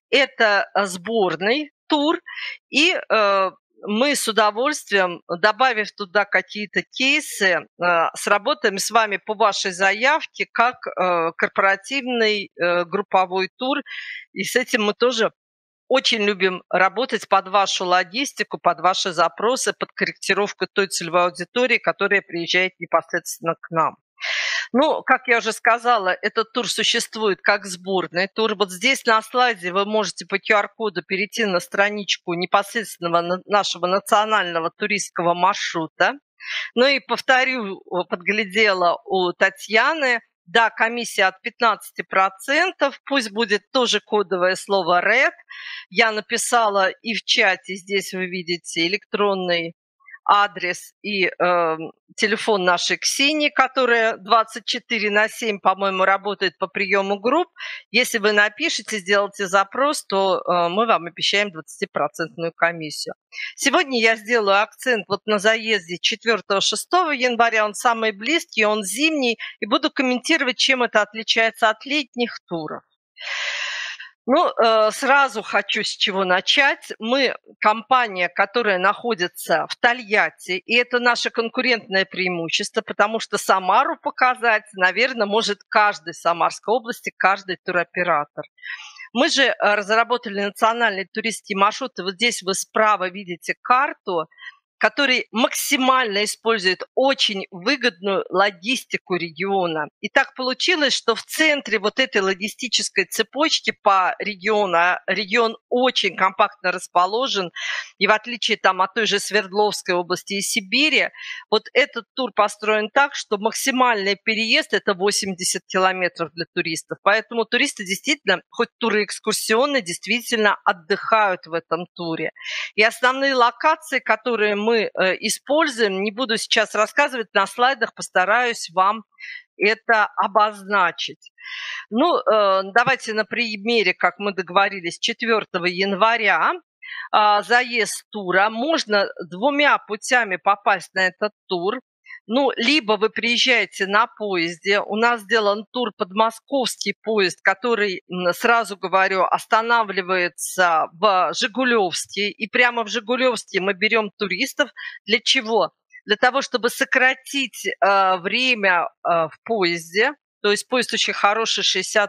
G: Это сборный тур и э, мы с удовольствием, добавив туда какие-то кейсы, сработаем с вами по вашей заявке как корпоративный групповой тур. И с этим мы тоже очень любим работать под вашу логистику, под ваши запросы, под корректировку той целевой аудитории, которая приезжает непосредственно к нам. Ну, как я уже сказала, этот тур существует как сборный тур. Вот здесь на слайде вы можете по ку ар-коду перейти на страничку непосредственного нашего национального туристского маршрута. Ну и повторю, подглядела у Татьяны, да, комиссия от пятнадцати процентов, пусть будет тоже кодовое слово РЭД. Я написала и в чате, здесь вы видите электронный адрес и э, телефон нашей Ксении, которая двадцать четыре на семь, по-моему, работает по приему групп. Если вы напишите, сделаете запрос, то э, мы вам обещаем двадцатипроцентную комиссию. Сегодня я сделаю акцент вот на заезде четвёртого-шестого января, он самый близкий, он зимний, и буду комментировать, чем это отличается от летних туров. Ну, сразу хочу с чего начать. Мы компания, которая находится в Тольятти, и это наше конкурентное преимущество, потому что Самару показать, наверное, может каждый в Самарской области, каждый туроператор. Мы же разработали национальные туристские маршруты. Вот здесь вы справа видите карту, который максимально использует очень выгодную логистику региона. И так получилось, что в центре вот этой логистической цепочки по региону, а регион очень компактно расположен, и в отличие там от той же Свердловской области и Сибири, вот этот тур построен так, что максимальный переезд – это восемьдесят километров для туристов. Поэтому туристы действительно, хоть туры экскурсионные, действительно отдыхают в этом туре. И основные локации, которые мы мы используем, не буду сейчас рассказывать, на слайдах постараюсь вам это обозначить. Ну, давайте на примере, как мы договорились, четвёртого января, заезд тура. Можно двумя путями попасть на этот тур. Ну, либо вы приезжаете на поезде, у нас сделан тур подмосковский поезд, который, сразу говорю, останавливается в Жигулевске, и прямо в Жигулевске мы берем туристов. Для чего? Для того, чтобы сократить э, время э, в поезде, то есть поезд очень хороший, шестьдесят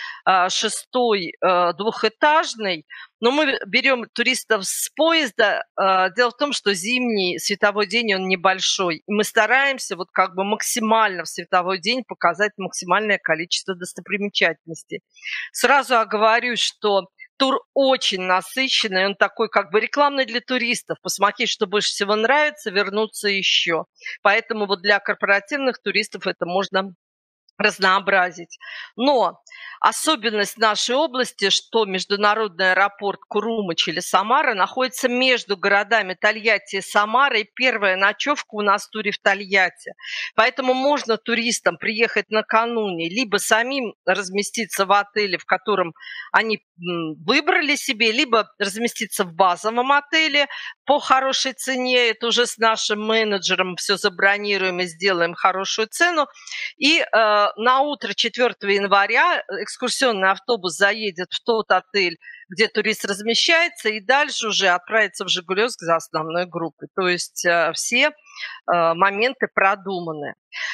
G: шестой э, двухэтажный, но мы берем туристов с поезда. Э, дело в том, что зимний световой день, он небольшой, и мы стараемся вот как бы максимально в световой день показать максимальное количество достопримечательностей. Сразу оговорюсь, что тур очень насыщенный, он такой как бы рекламный для туристов. Посмотреть, что больше всего нравится, вернуться еще. Поэтому вот для корпоративных туристов это можно разнообразить. Но особенность нашей области, что международный аэропорт Курумыч или Самара находится между городами Тольятти и Самара, и первая ночевка у нас в туре в Тольятти. Поэтому можно туристам приехать накануне, либо самим разместиться в отеле, в котором они выбрали себе, либо разместиться в базовом отеле по хорошей цене. Это уже с нашим менеджером все забронируем и сделаем хорошую цену. И э, на утро четвёртого января экскурсионный автобус заедет в тот отель, где турист размещается, и дальше уже отправится в Жигулевск за основной группой. То есть э, все э, моменты продуманы.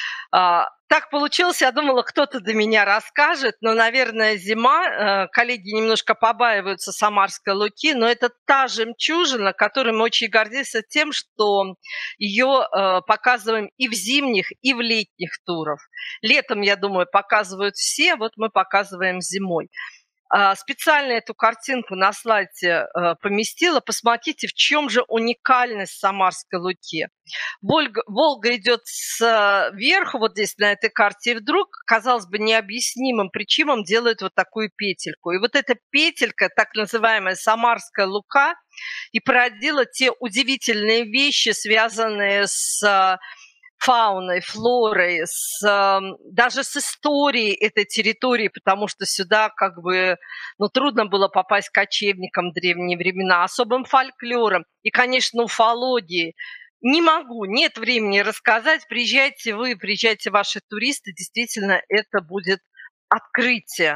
G: Э, так получилось, я думала, кто-то до меня расскажет, но, наверное, зима, э, коллеги немножко побаиваются Самарской Луки, но это та жемчужина, которой мы очень гордимся тем, что ее э, показываем и в зимних, и в летних турах. Летом, я думаю, показывают все, вот мы показываем зимой. Специально эту картинку на слайде поместила. Посмотрите, в чем же уникальность Самарской Луки. Волга, Волга идет сверху, вот здесь на этой карте, и вдруг, казалось бы, необъяснимым причинам делает вот такую петельку. И вот эта петелька, так называемая Самарская Лука, и породила те удивительные вещи, связанные с фауной, флорой, с, даже с историей этой территории, потому что сюда как бы ну, трудно было попасть кочевникам в древние времена, особым фольклором и, конечно, уфологией. Не могу, нет времени рассказать. Приезжайте вы, приезжайте ваши туристы, действительно, это будет открытие.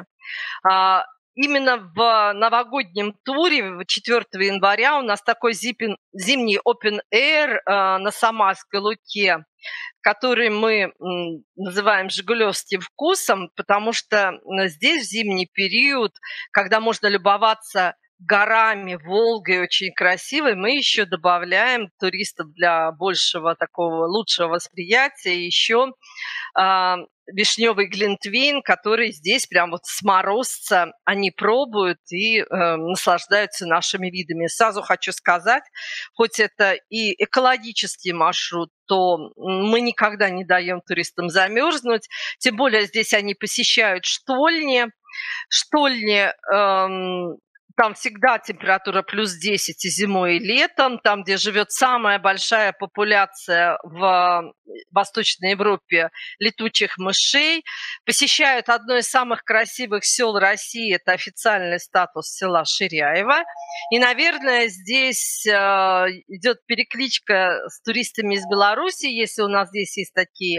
G: Именно в новогоднем туре четвёртого января у нас такой зимний open air на Самарской Луке, который мы называем «Жигулевским вкусом», потому что здесь в зимний период, когда можно любоваться горами, Волгой очень красивой, мы еще добавляем туристов для большего такого лучшего восприятия еще э, вишневый глинтвейн, который здесь прям вот с морозца они пробуют и э, наслаждаются нашими видами. Сразу хочу сказать, хоть это и экологический маршрут, то мы никогда не даем туристам замерзнуть, тем более здесь они посещают штольни. Штольни, эм, там всегда температура плюс десять и зимой, и летом. Там, где живет самая большая популяция в Восточной Европе летучих мышей. Посещают одно из самых красивых сел России. Это официальный статус села Ширяево. И, наверное, здесь э, идет перекличка с туристами из Беларуси, если у нас здесь есть такие э,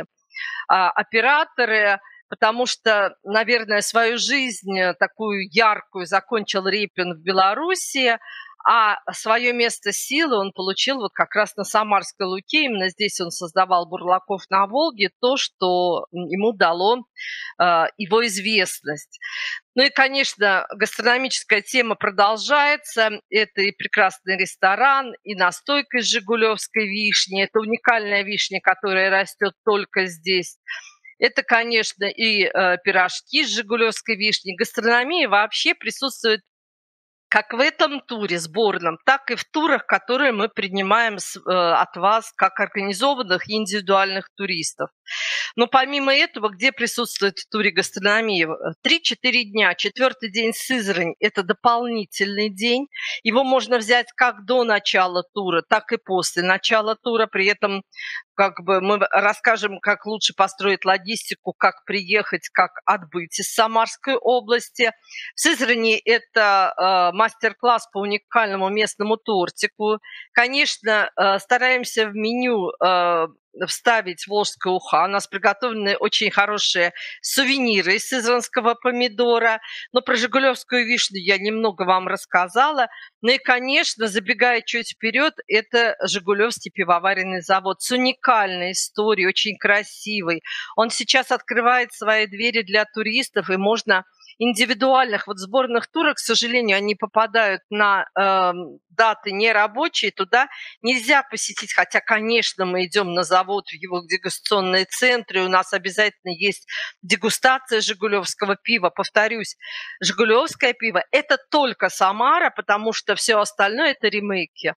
G: операторы. Потому что, наверное, свою жизнь такую яркую закончил Репин в Беларуси, а свое место силы он получил вот как раз на Самарской Луке. Именно здесь он создавал «Бурлаков на Волге», то, что ему дало э, его известность. Ну и, конечно, гастрономическая тема продолжается. Это и прекрасный ресторан, и настойка из жигулевской вишни. Это уникальная вишня, которая растет только здесь. Это, конечно, и э, пирожки с жигулевской вишней. Гастрономия вообще присутствует как в этом туре сборном, так и в турах, которые мы принимаем с, э, от вас, как организованных и индивидуальных туристов. Но помимо этого, где присутствует в туре гастрономия? три-четыре дня. Четвертый день Сызрань – это дополнительный день. Его можно взять как до начала тура, так и после начала тура. При этом как бы мы расскажем, как лучше построить логистику, как приехать, как отбыть из Самарской области. В Сызрани это э, мастер-класс по уникальному местному тортику. Конечно, э, стараемся в меню э, вставить волжская уха. У нас приготовлены очень хорошие сувениры из сызранского помидора. Но про жигулевскую вишню я немного вам рассказала. Ну и, конечно, забегая чуть вперед, это Жигулевский пивоваренный завод с уникальной историей, очень красивый. Он сейчас открывает свои двери для туристов, и можно индивидуальных вот сборных туров, к сожалению, они попадают на э, даты нерабочие, туда нельзя посетить, хотя, конечно, мы идем на завод в его дегустационные центры, у нас обязательно есть дегустация жигулевского пива. Повторюсь, жигулевское пиво – это только Самара, потому что все остальное – это ремейки.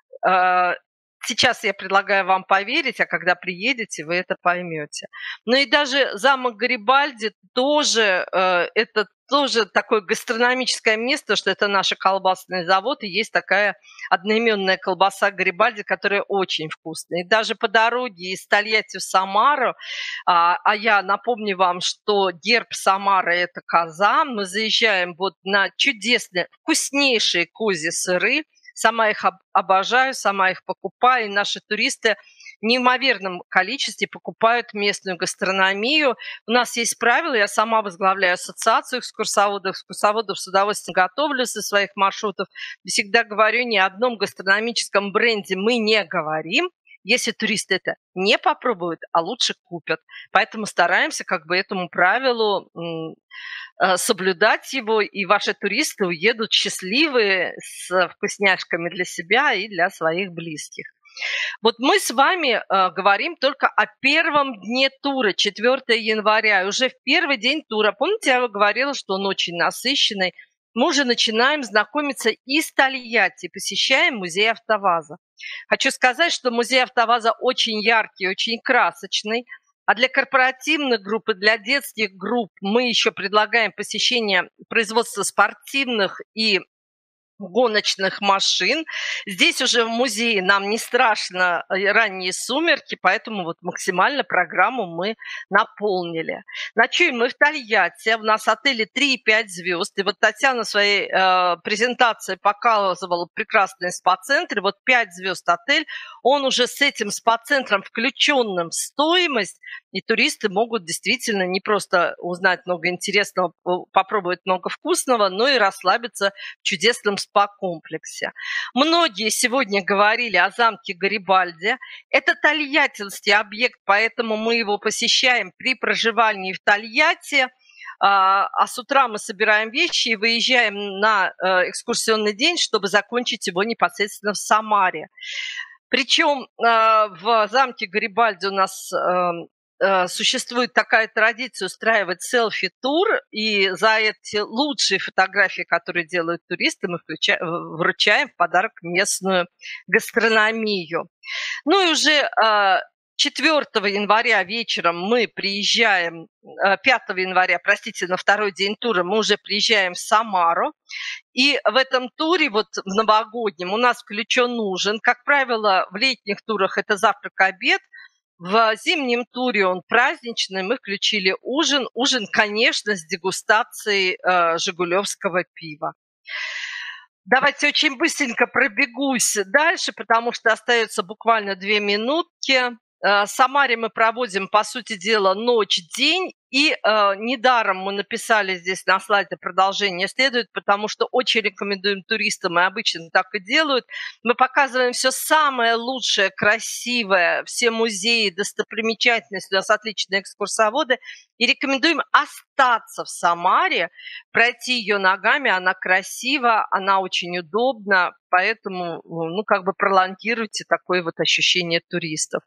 G: Э, Сейчас я предлагаю вам поверить, а когда приедете, вы это поймете. Ну и даже замок Гарибальди тоже, э, это тоже такое гастрономическое место, что это наш колбасный завод, и есть такая одноименная колбаса Гарибальди, которая очень вкусная. И даже по дороге из Тольятти в Самару, а, а я напомню вам, что герб Самары – это коза, мы заезжаем вот на чудесные, вкуснейшие козьи сыры. Сама их обожаю, сама их покупаю. И наши туристы в неимоверном количестве покупают местную гастрономию. У нас есть правила, я сама возглавляю ассоциацию экскурсоводов. Экскурсоводов с удовольствием готовлю со своих маршрутов. Всегда говорю, ни о одном гастрономическом бренде мы не говорим, если туристы это не попробуют, а лучше купят. Поэтому стараемся как бы этому правилу соблюдать его, и ваши туристы уедут счастливые с вкусняшками для себя и для своих близких. Вот мы с вами э, говорим только о первом дне тура, четвёртого января. И уже в первый день тура, помните, я говорила, что он очень насыщенный, мы уже начинаем знакомиться и с Тольятти, посещаем музей АвтоВАЗа. Хочу сказать, что музей АвтоВАЗа очень яркий, очень красочный. А для корпоративных групп и для детских групп мы еще предлагаем посещение производства спортивных и гоночных машин. Здесь уже в музее нам не страшно ранние сумерки, поэтому вот максимально программу мы наполнили. Ночуем мы в Тольятти, у нас отели три и пять звезд. И вот Татьяна в своей э, презентации показывала прекрасные спа-центры. Вот пять звезд отель, он уже с этим спа-центром, включенным в стоимость, и туристы могут действительно не просто узнать много интересного, попробовать много вкусного, но и расслабиться в чудесном спа-комплексе. Многие сегодня говорили о замке Гарибальди. Это тольяттинский объект, поэтому мы его посещаем при проживании в Тольятти. а с утра мы собираем вещи и выезжаем на экскурсионный день, чтобы закончить его непосредственно в Самаре. Причем в замке Гарибальди у нас существует такая традиция устраивать селфи-тур, и за эти лучшие фотографии, которые делают туристы, мы вручаем в подарок местную гастрономию. Ну и уже четвёртого января вечером мы приезжаем, пятого января, простите, на второй день тура мы уже приезжаем в Самару. И в этом туре, вот в новогоднем, у нас включен ужин. Как правило, в летних турах это завтрак-обед. В зимнем туре он праздничный, мы включили ужин. Ужин, конечно, с дегустацией э, жигулевского пива. Давайте очень быстренько пробегусь дальше, потому что остается буквально две минутки. В Самаре мы проводим, по сути дела, ночь-день. И э, недаром мы написали здесь на слайде продолжение следует, потому что очень рекомендуем туристам, и обычно так и делают. Мы показываем все самое лучшее, красивое, все музеи, достопримечательности, у нас отличные экскурсоводы. И рекомендуем остаться в Самаре, пройти ее ногами, она красива, она очень удобна, поэтому, ну, как бы пролонгируйте такое вот ощущение туристов.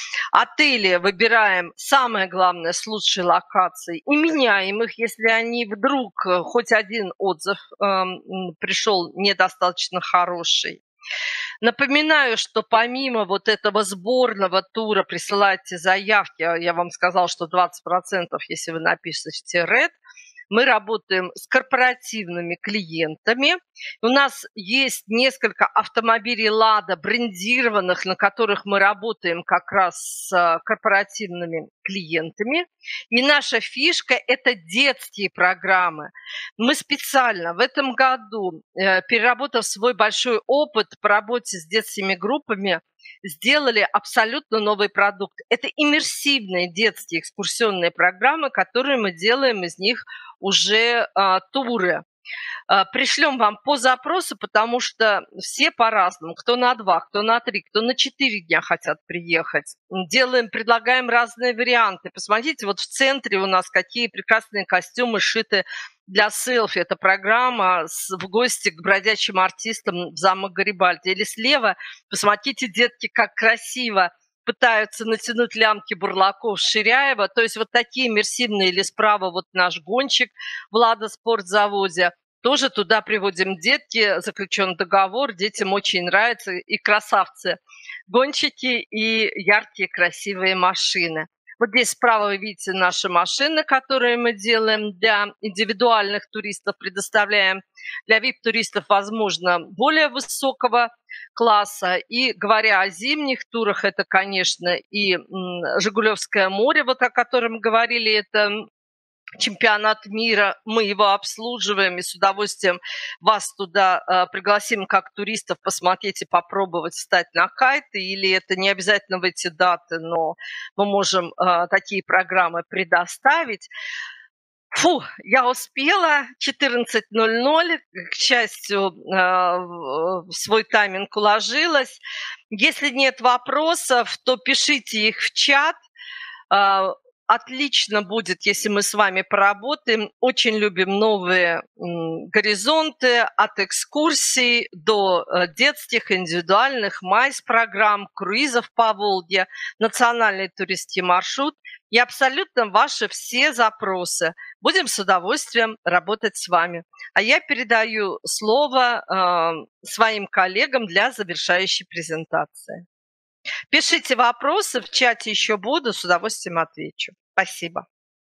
G: Отели выбираем, самое главное, с лучшей локацией и меняем их, если они вдруг, хоть один отзыв э, пришел недостаточно хороший. Напоминаю, что помимо вот этого сборного тура присылайте заявки, я вам сказала, что двадцать процентов, если вы напишете «Ред», мы работаем с корпоративными клиентами. У нас есть несколько автомобилей «Лада» брендированных, на которых мы работаем как раз с корпоративными клиентами. И наша фишка – это детские программы. Мы специально в этом году, переработав свой большой опыт по работе с детскими группами, сделали абсолютно новый продукт. Это иммерсивные детские экскурсионные программы, которые мы делаем из них уже а, туры. А, пришлем вам по запросу, потому что все по-разному. Кто на два, кто на три, кто на четыре дня хотят приехать. Делаем, предлагаем разные варианты. Посмотрите, вот в центре у нас какие прекрасные костюмы шиты для селфи. Это программа с, в гости к бродячим артистам в замок Гарибальди. Или слева, посмотрите, детки, как красиво пытаются натянуть лямки бурлаков Ширяева. То есть вот такие иммерсивные. Или справа вот наш гонщик в Лада спортзаводе. Тоже туда приводим детки, заключен договор, детям очень нравится. И красавцы гонщики, и яркие красивые машины. Вот здесь справа вы видите наши машины, которые мы делаем для индивидуальных туристов, предоставляем. Для ви ай пи-туристов, возможно, более высокого класса. И говоря о зимних турах, это, конечно, и Жигулевское море, вот о котором говорили, это чемпионат мира, мы его обслуживаем и с удовольствием вас туда э, пригласим как туристов посмотреть и попробовать встать на кайты, или это не обязательно в эти даты, но мы можем э, такие программы предоставить. Фу, я успела, четырнадцать ноль ноль, к счастью, э, в свой тайминг уложилась. Если нет вопросов, то пишите их в чат. Э, Отлично будет, если мы с вами поработаем. Очень любим новые м, горизонты от экскурсий до э, детских, индивидуальных, майс-программ, круизов по Волге, национальный туристский маршрут и абсолютно ваши все запросы. Будем с удовольствием работать с вами. А я передаю слово э, своим коллегам для завершающей презентации. Пишите вопросы, в чате еще буду, с удовольствием отвечу. Спасибо.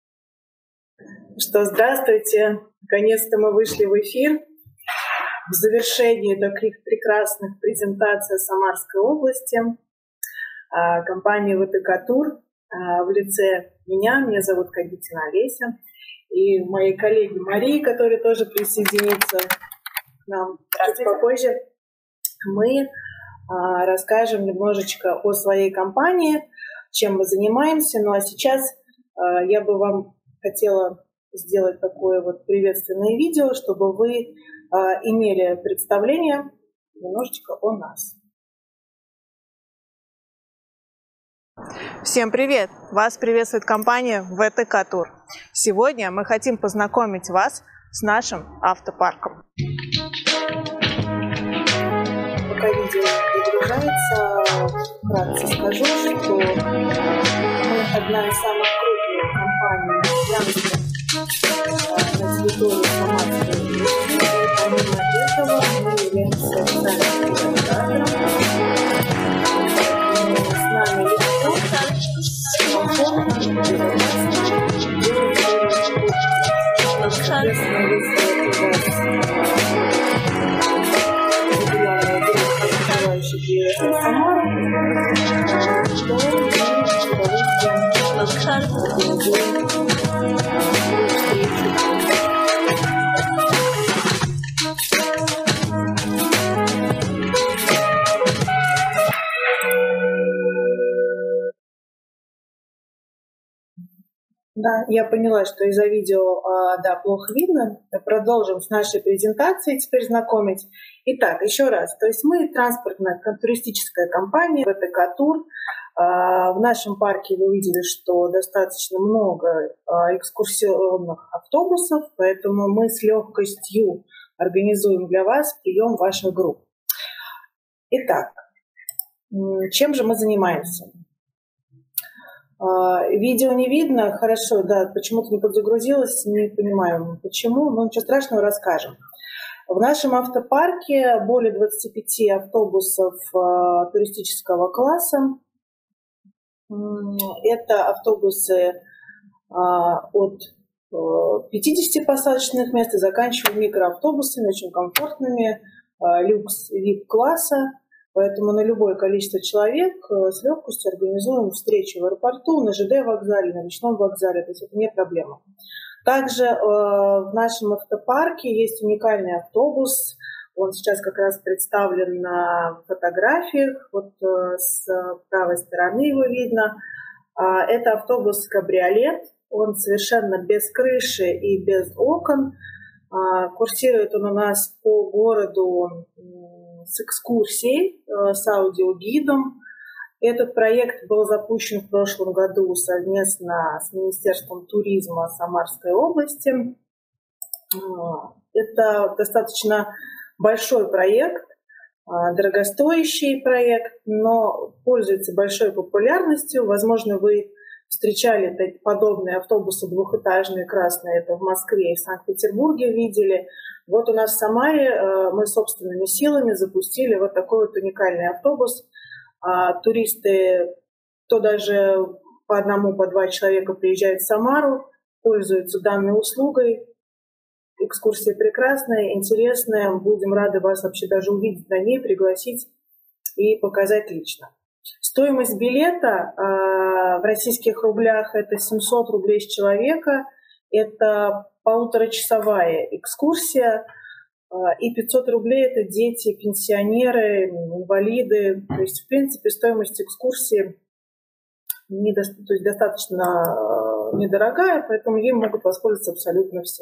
H: Что, здравствуйте. Наконец-то мы вышли в эфир. В завершении таких прекрасных презентаций Самарской области компании вэ тэ ка Тур в лице меня, меня зовут Кагитина Олеся, и моей коллеги Марии, которая тоже присоединится к нам чуть попозже, мы расскажем немножечко о своей компании, чем мы занимаемся. Ну а сейчас я бы вам хотела сделать такое вот приветственное видео, чтобы вы имели представление немножечко о нас.
I: Всем привет! Вас приветствует компания вэ тэ ка Тур. Сегодня мы хотим познакомить вас с нашим автопарком.
H: Пока видео загружается, вкратце скажу, что мы одна из самых крупных компаний на территории Самарской области. Помимо этого мы являемся официальным регулятором. С нами легко, комфортно, безопасно. Соответственно, если у вас определенная группа, открывающая двери в Самару, то мы с удовольствием организуем встречу. Да, я поняла, что из-за видео, да, плохо видно. Продолжим с нашей презентацией теперь знакомить. Итак, еще раз. То есть мы транспортная туристическая компания вэ тэ ка Тур. В нашем парке вы увидели, что достаточно много экскурсионных автобусов, поэтому мы с легкостью организуем для вас прием ваших групп. Итак, чем же мы занимаемся? Видео не видно, хорошо, да, почему-то не подзагрузилось, не понимаю почему, но ничего страшного, расскажем. В нашем автопарке более двадцати пяти автобусов э, туристического класса. Это автобусы э, от э, пятидесяти посадочных мест и заканчивая микроавтобусами, очень комфортными, э, люкс ви ай пи-класса. Поэтому на любое количество человек с легкостью организуем встречу в аэропорту, на жэ дэ вокзале, на речном вокзале. То есть это не проблема. Также э, в нашем автопарке есть уникальный автобус. Он сейчас как раз представлен на фотографиях. Вот э, с правой стороны его видно. Э, это автобус-кабриолет. Он совершенно без крыши и без окон. Э, курсирует он у нас по городу с экскурсией, с аудиогидом. Этот проект был запущен в прошлом году совместно с Министерством туризма Самарской области. Это достаточно большой проект, дорогостоящий проект, но пользуется большой популярностью. Возможно, вы встречали подобные автобусы двухэтажные, красные, это в Москве и в Санкт-Петербурге видели. Вот у нас в Самаре мы собственными силами запустили вот такой вот уникальный автобус. Туристы, кто даже по одному, по два человека приезжают в Самару, пользуются данной услугой. Экскурсия прекрасная, интересная. Будем рады вас вообще даже увидеть на ней, пригласить и показать лично. Стоимость билета в российских рублях это семьсот рублей с человека. Это полуторачасовая экскурсия. И пятьсот рублей это дети, пенсионеры, инвалиды. То есть, в принципе, стоимость экскурсии недо... то есть, достаточно недорогая, поэтому ей могут воспользоваться абсолютно все.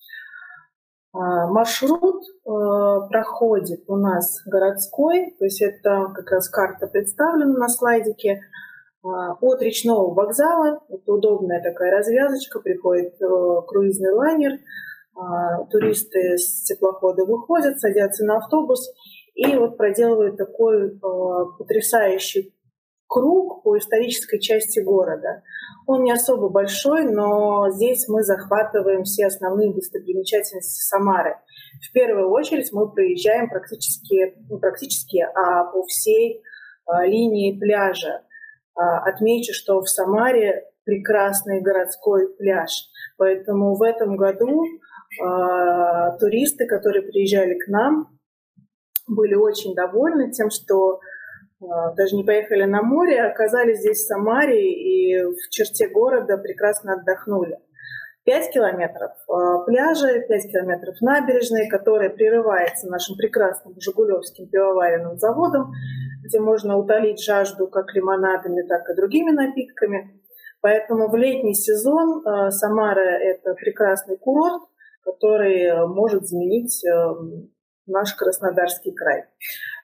H: Маршрут проходит у нас городской, то есть это как раз карта представлена на слайдике. От речного вокзала, это удобная такая развязочка, приходит круизный лайнер, туристы с теплохода выходят, садятся на автобус и вот проделывают такой потрясающий круг по исторической части города. Он не особо большой, но здесь мы захватываем все основные достопримечательности Самары. В первую очередь мы проезжаем практически, не практически, а по всей а, линии пляжа. А, отмечу, что в Самаре прекрасный городской пляж. Поэтому в этом году а, туристы, которые приезжали к нам, были очень довольны тем, что даже не поехали на море, оказались здесь в Самаре и в черте города прекрасно отдохнули. Пять километров пляжа, пять километров набережной, которая прерывается нашим прекрасным Жигулевским пивоваренным заводом, где можно утолить жажду как лимонадами, так и другими напитками. Поэтому в летний сезон Самара – это прекрасный курорт, который может заменить наш Краснодарский край.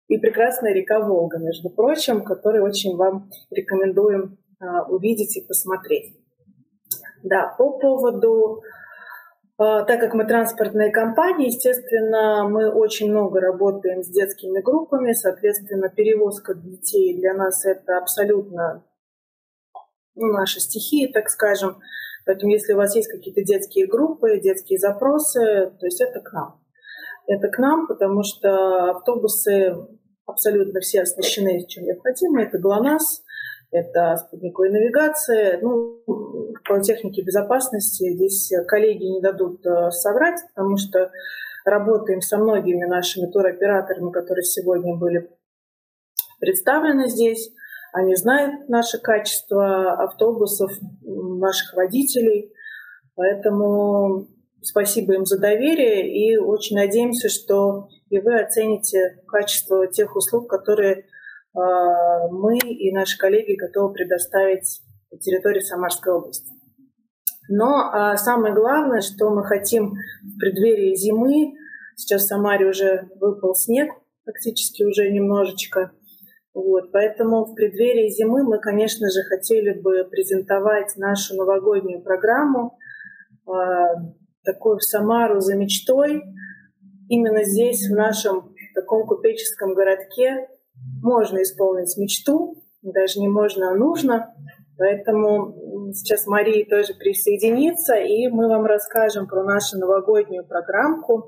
H: и прекрасная река Волга, между прочим, которую очень вам рекомендуем увидеть и посмотреть. Да, по поводу, так как мы транспортная компания, естественно, мы очень много работаем с детскими группами, соответственно, перевозка детей для нас это абсолютно ну, наша стихия, так скажем. Поэтому если у вас есть какие-то детские группы, детские запросы, то есть это к нам. Это к нам, потому что автобусы абсолютно все оснащены чем необходимо. Это ГЛОНАСС, это спутниковая навигация. Ну, по технике безопасности здесь коллеги не дадут соврать, потому что работаем со многими нашими туроператорами, которые сегодня были представлены здесь. Они знают наше качество автобусов, наших водителей. Поэтому спасибо им за доверие и очень надеемся, что и вы оцените качество тех услуг, которые э, мы и наши коллеги готовы предоставить на территории Самарской области. Но э, самое главное, что мы хотим в преддверии зимы, сейчас в Самаре уже выпал снег, практически уже немножечко, вот, поэтому в преддверии зимы мы, конечно же, хотели бы презентовать нашу новогоднюю программу э, такую в Самару за мечтой. Именно здесь, в нашем таком купеческом городке, можно исполнить мечту, даже не можно, а нужно. Поэтому сейчас Мария тоже присоединится, и мы вам расскажем про нашу новогоднюю программку.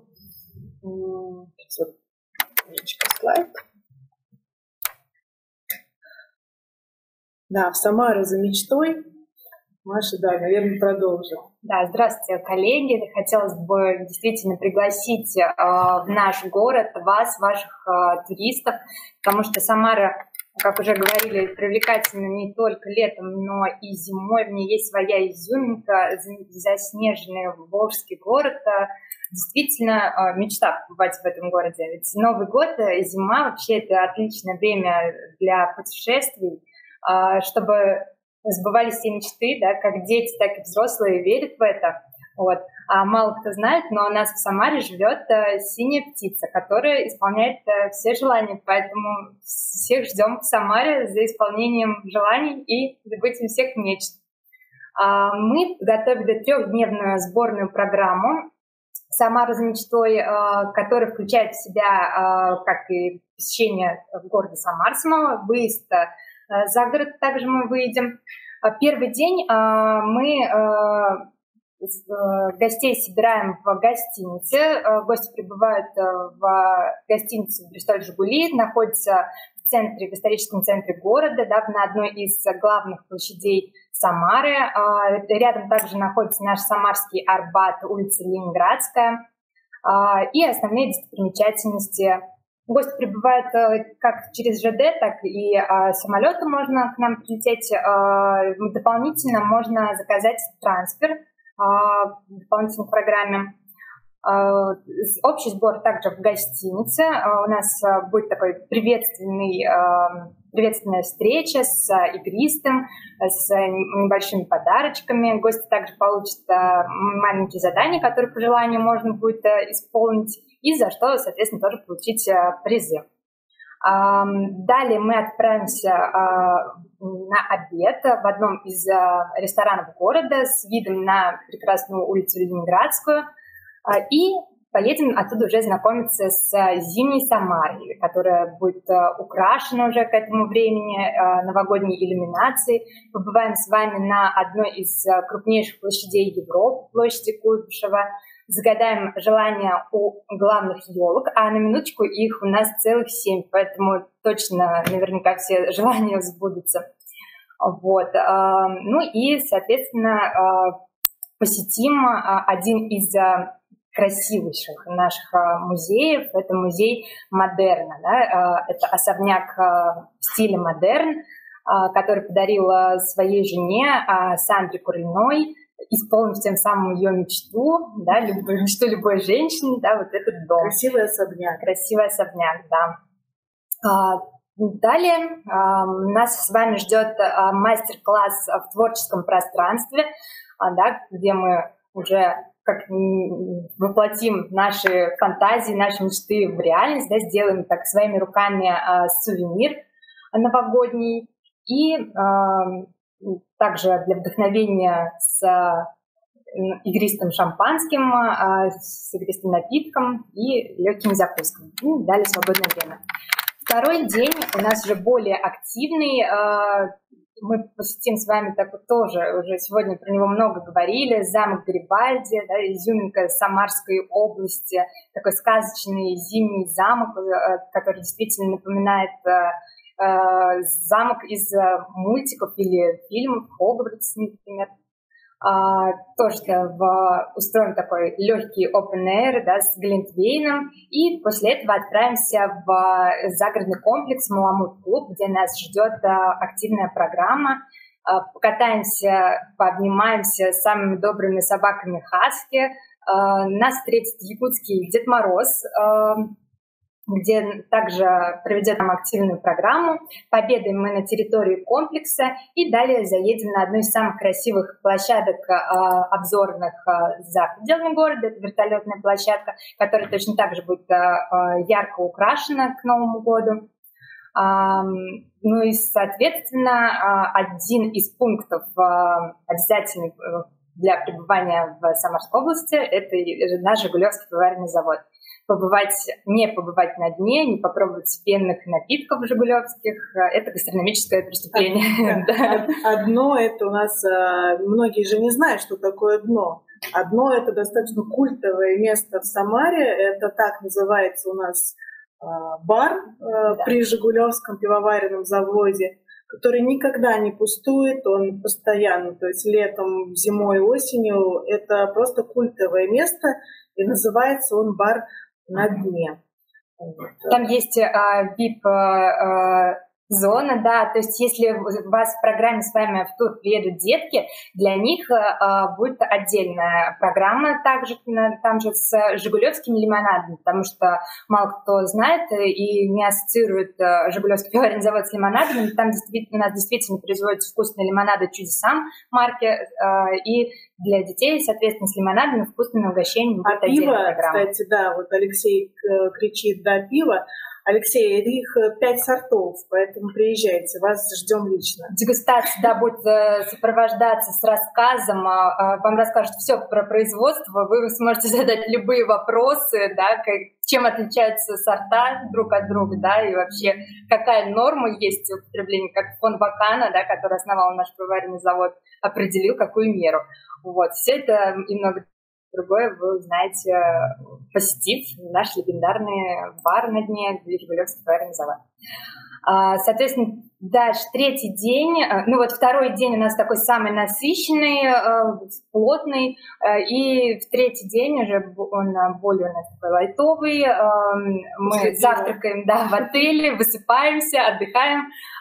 H: Слайд. Да, в Самару за мечтой. Маша, да, наверное, продолжим.
J: Да, здравствуйте, коллеги. Хотелось бы действительно пригласить э, в наш город вас, ваших э, туристов, потому что Самара, как уже говорили, привлекательна не только летом, но и зимой. В ней есть своя изюминка, заснеженный волжский город. Действительно, э, мечта побывать в этом городе. Ведь Новый год и зима вообще это отличное время для путешествий, э, чтобы сбывались все мечты, да, как дети, так и взрослые верят в это. Вот. А мало кто знает, но у нас в Самаре живет э, синяя птица, которая исполняет э, все желания. Поэтому всех ждем в Самаре за исполнением желаний и добытием всех мечт. А мы подготовили трехдневную сборную программу «Самара за мечтой», э, которая включает в себя, э, как и посещение города Самар самого, выезд за город также мы выйдем. Первый день мы гостей собираем в гостинице. Гости прибывают в гостиницу «Бристоль Жигули», находится в центре, в историческом центре города, да, на одной из главных площадей Самары. Рядом также находится наш самарский Арбат, улица Ленинградская. И основные достопримечательности. Гости прибывают как через ЖД, так и э, самолетом можно к нам прилететь. Э, дополнительно можно заказать трансфер э, в дополнительной программе. Э, общий сбор также в гостинице. Э, у нас э, будет такой приветственный, э, приветственная встреча с э, игристым, с э, небольшими подарочками. Гости также получат э, маленькие задания, которые по желанию можно будет э, исполнить, и за что, соответственно, тоже получить э, призы. Э, далее мы отправимся э, на обед в одном из э, ресторанов города с видом на прекрасную улицу Ленинградскую э, и поедем оттуда уже знакомиться с зимней Самарой, которая будет украшена уже к этому времени новогодней иллюминацией. Побываем с вами на одной из крупнейших площадей Европы, площади Куйбышева. Загадаем желания у главных елок, а на минуточку их у нас целых семь, поэтому точно наверняка все желания сбудутся. Вот. Ну и, соответственно, посетим один из красивейших наших музеев. Это музей модерна. Да? Это особняк в стиле модерн, который подарила своей жене Сандре Курильной, исполнив тем самым ее мечту, да, любую, мечту любой женщины, да, вот этот дом.
H: Красивый особняк.
J: Красивый особняк, да. Далее нас с вами ждет мастер-класс в творческом пространстве, да, где мы уже как воплотим наши фантазии, наши мечты в реальность, да, сделаем так своими руками э, сувенир новогодний. И э, также для вдохновения с игристым шампанским, э, с игристым напитком и легкими закусками. И дали свободное время. Второй день у нас уже более активный. Э, Мы посетим с вами так вот тоже, уже сегодня про него много говорили, замок Гарибальди, да, изюминка Самарской области, такой сказочный зимний замок, который действительно напоминает э, замок из мультиков или фильмов, Хогвартс, например. А, тоже в, устроим такой легкий open air, да, с глинтвейном, и после этого отправимся в загородный комплекс Маламут Клуб, где нас ждет а, активная программа. А, покатаемся, пообнимаемся с самыми добрыми собаками хаски. А, нас встретит якутский Дед Мороз, а, где также проведет нам активную программу. Пообедаем мы на территории комплекса и далее заедем на одну из самых красивых площадок э, обзорных э, за пределами города. Это вертолетная площадка, которая точно так же будет э, ярко украшена к Новому году. А, ну и, соответственно, один из пунктов э, обязательный для пребывания в Самарской области – это наш Жигулевский пивоваренный завод. Побывать, не побывать на дне, не попробовать пенных напитков жигулевских – это гастрономическое преступление.
H: Одно – это у нас, многие же не знают, что такое дно. Одно – это достаточно культовое место в Самаре, это так называется у нас бар при Жигулевском пивоваренном заводе, который никогда не пустует, он постоянно, то есть летом, зимой, осенью. Это просто культовое место, и называется он бар на дне.
J: Там есть а, ви ай пи-зона, да, то есть если у вас в программе с вами в тур приедут детки, для них а, будет отдельная программа также, там же с жигулевскими лимонадами, потому что мало кто знает и не ассоциирует Жигулевский пивоваренный завод с лимонадами, там действительно, у нас действительно производятся вкусные лимонады «Чудесам» марки, а, и для детей, соответственно, с лимонадами, вкусными угощениями.
H: А пиво, кстати, да, вот Алексей кричит, да, пиво. Алексей, их пять сортов, поэтому приезжайте, вас ждем лично.
J: Дегустация, да, будет сопровождаться с рассказом, вам расскажут все про производство, вы сможете задать любые вопросы, да, как, чем отличаются сорта друг от друга, да, и вообще какая норма есть в употреблении, как фон Бакана, да, который основал наш пивоваренный завод, определил какую меру. Вот, все это и много другое вы узнаете, посетив наш легендарный бар на дне, Жигулевский пивоваренный завод. Соответственно, дальше третий день, ну вот второй день у нас такой самый насыщенный, плотный, и в третий день уже он более у нас такой лайтовый, мы завтракаем, да, в отеле, высыпаемся, отдыхаем,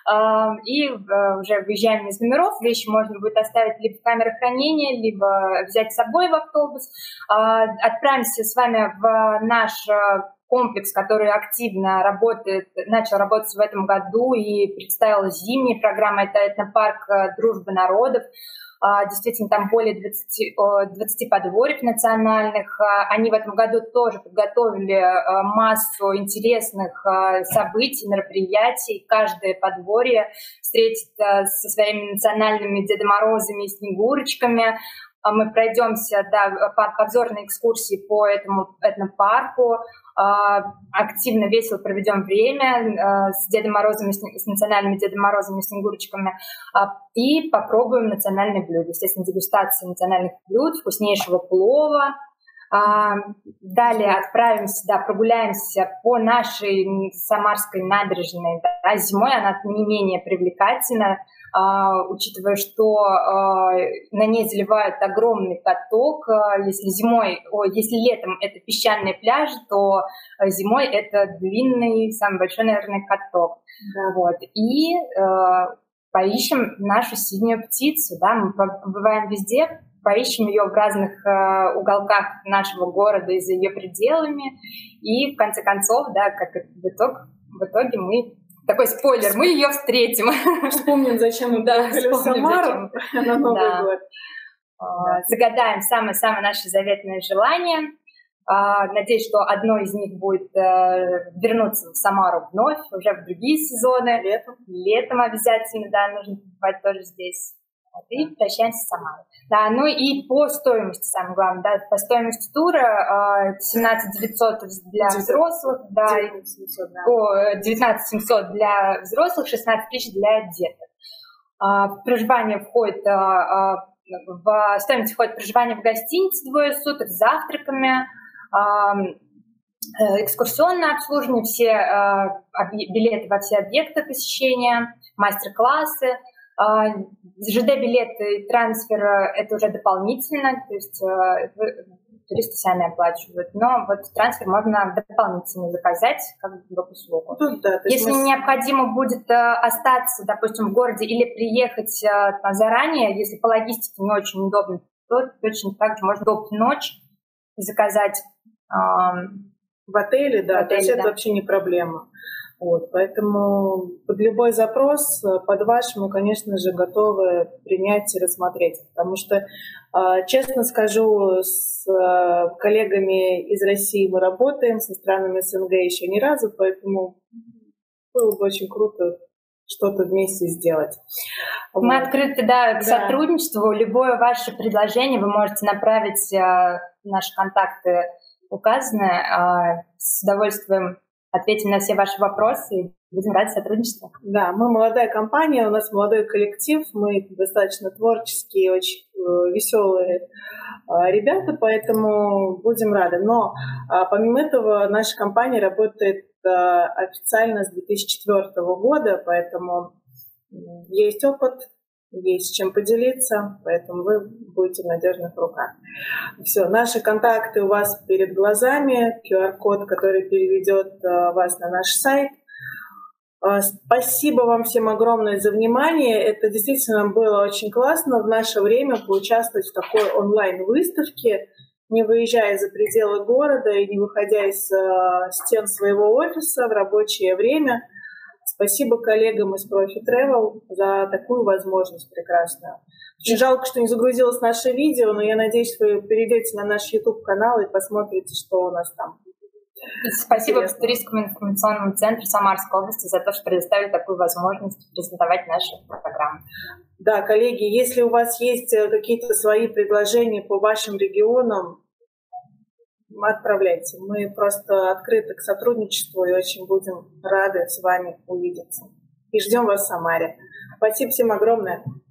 J: и уже выезжаем из номеров, вещи можно будет оставить либо в камерах хранения, либо взять с собой в автобус, отправимся с вами в наш комплекс, который активно работает, начал работать в этом году и представил зимние программы. Это этнопарк «Дружба народов». Действительно, там более двадцати, двадцати подворьев национальных. Они в этом году тоже подготовили массу интересных событий, мероприятий. Каждое подворье встретится со своими национальными Дедом Морозами и Снегурочками. Мы пройдемся, да, по обзорной экскурсии по этому этнопарку. Активно, весело проведем время с Дедом Морозом, с национальными Дедом Морозами и Снегурочками, и попробуем национальные блюда. Естественно, дегустация национальных блюд, вкуснейшего плова. Далее отправимся, да, прогуляемся по нашей Самарской набережной. Да, зимой она не менее привлекательна, учитывая, что на ней заливают огромный каток. Если зимой, если летом это песчаные пляжи, то зимой это длинный, самый большой, наверное, каток. Да. Вот. И э, поищем нашу синюю птицу. Да? Мы побываем везде, поищем ее в разных э, уголках нашего города и за ее пределами. И в конце концов, да, как в, итог, в итоге мы... Такой спойлер, мы ее встретим.
H: Вспомним, зачем мы приехали в Самару на Новый год.
J: загадаем самое-самое наше заветное желание. Надеюсь, что одно из них будет вернуться в Самару вновь, уже в другие сезоны. Летом. Летом обязательно, да, нужно побывать тоже здесь. И прощаемся с Самарой. Да, ну и по стоимости, самое главное, да, по стоимости тура семнадцать девятьсот для взрослых, да, девятнадцать семьсот для взрослых, шестнадцать тысяч для деток. В проживание входит, в стоимость входит проживание в гостинице двое суток с завтраками, экскурсионное обслуживание, все билеты во все объекты посещения, мастер-классы. ЖД-билеты и трансфер – это уже дополнительно, то есть туристы сами оплачивают, но вот трансфер можно дополнительно заказать как бы услугу. Ну, да, если мы... необходимо будет остаться, допустим, в городе или приехать заранее, если по логистике не очень удобно, то точно так же можно доп. Ночь заказать
H: в отеле, да, в отеле, то есть да. Это вообще не проблема. Вот, поэтому под любой запрос, под ваш, мы, конечно же, готовы принять и рассмотреть. Потому что, честно скажу, с коллегами из России мы работаем, со странами СНГ еще ни разу, поэтому было бы очень круто что-то вместе сделать.
J: Мы вот. открыты, да, к да. сотрудничеству. Любое ваше предложение вы можете направить, наши контакты указаны, с удовольствием ответим на все ваши вопросы и будем рады сотрудничеству.
H: Да, мы молодая компания, у нас молодой коллектив, мы достаточно творческие, очень веселые ребята, поэтому будем рады. Но помимо этого наша компания работает официально с две тысячи четвёртого года, поэтому есть опыт, есть чем поделиться, поэтому вы будете в надежных руках. Все, наши контакты у вас перед глазами, ку ар код, который переведет вас на наш сайт. Спасибо вам всем огромное за внимание. Это действительно было очень классно в наше время поучаствовать в такой онлайн-выставке, не выезжая за пределы города и не выходя из стен своего офиса в рабочее время. Спасибо коллегам из Profi Travel за такую возможность прекрасную. Очень жалко, что не загрузилось наше видео, но я надеюсь, вы перейдете на наш YouTube-канал и посмотрите, что у нас там.
J: Спасибо Туристскому информационному центру Самарской области за то, что предоставили такую возможность презентовать наши программы.
H: Да, коллеги, если у вас есть какие-то свои предложения по вашим регионам, отправляйте. Мы просто открыты к сотрудничеству и очень будем рады с вами увидеться. И ждем вас в Самаре. Спасибо всем огромное.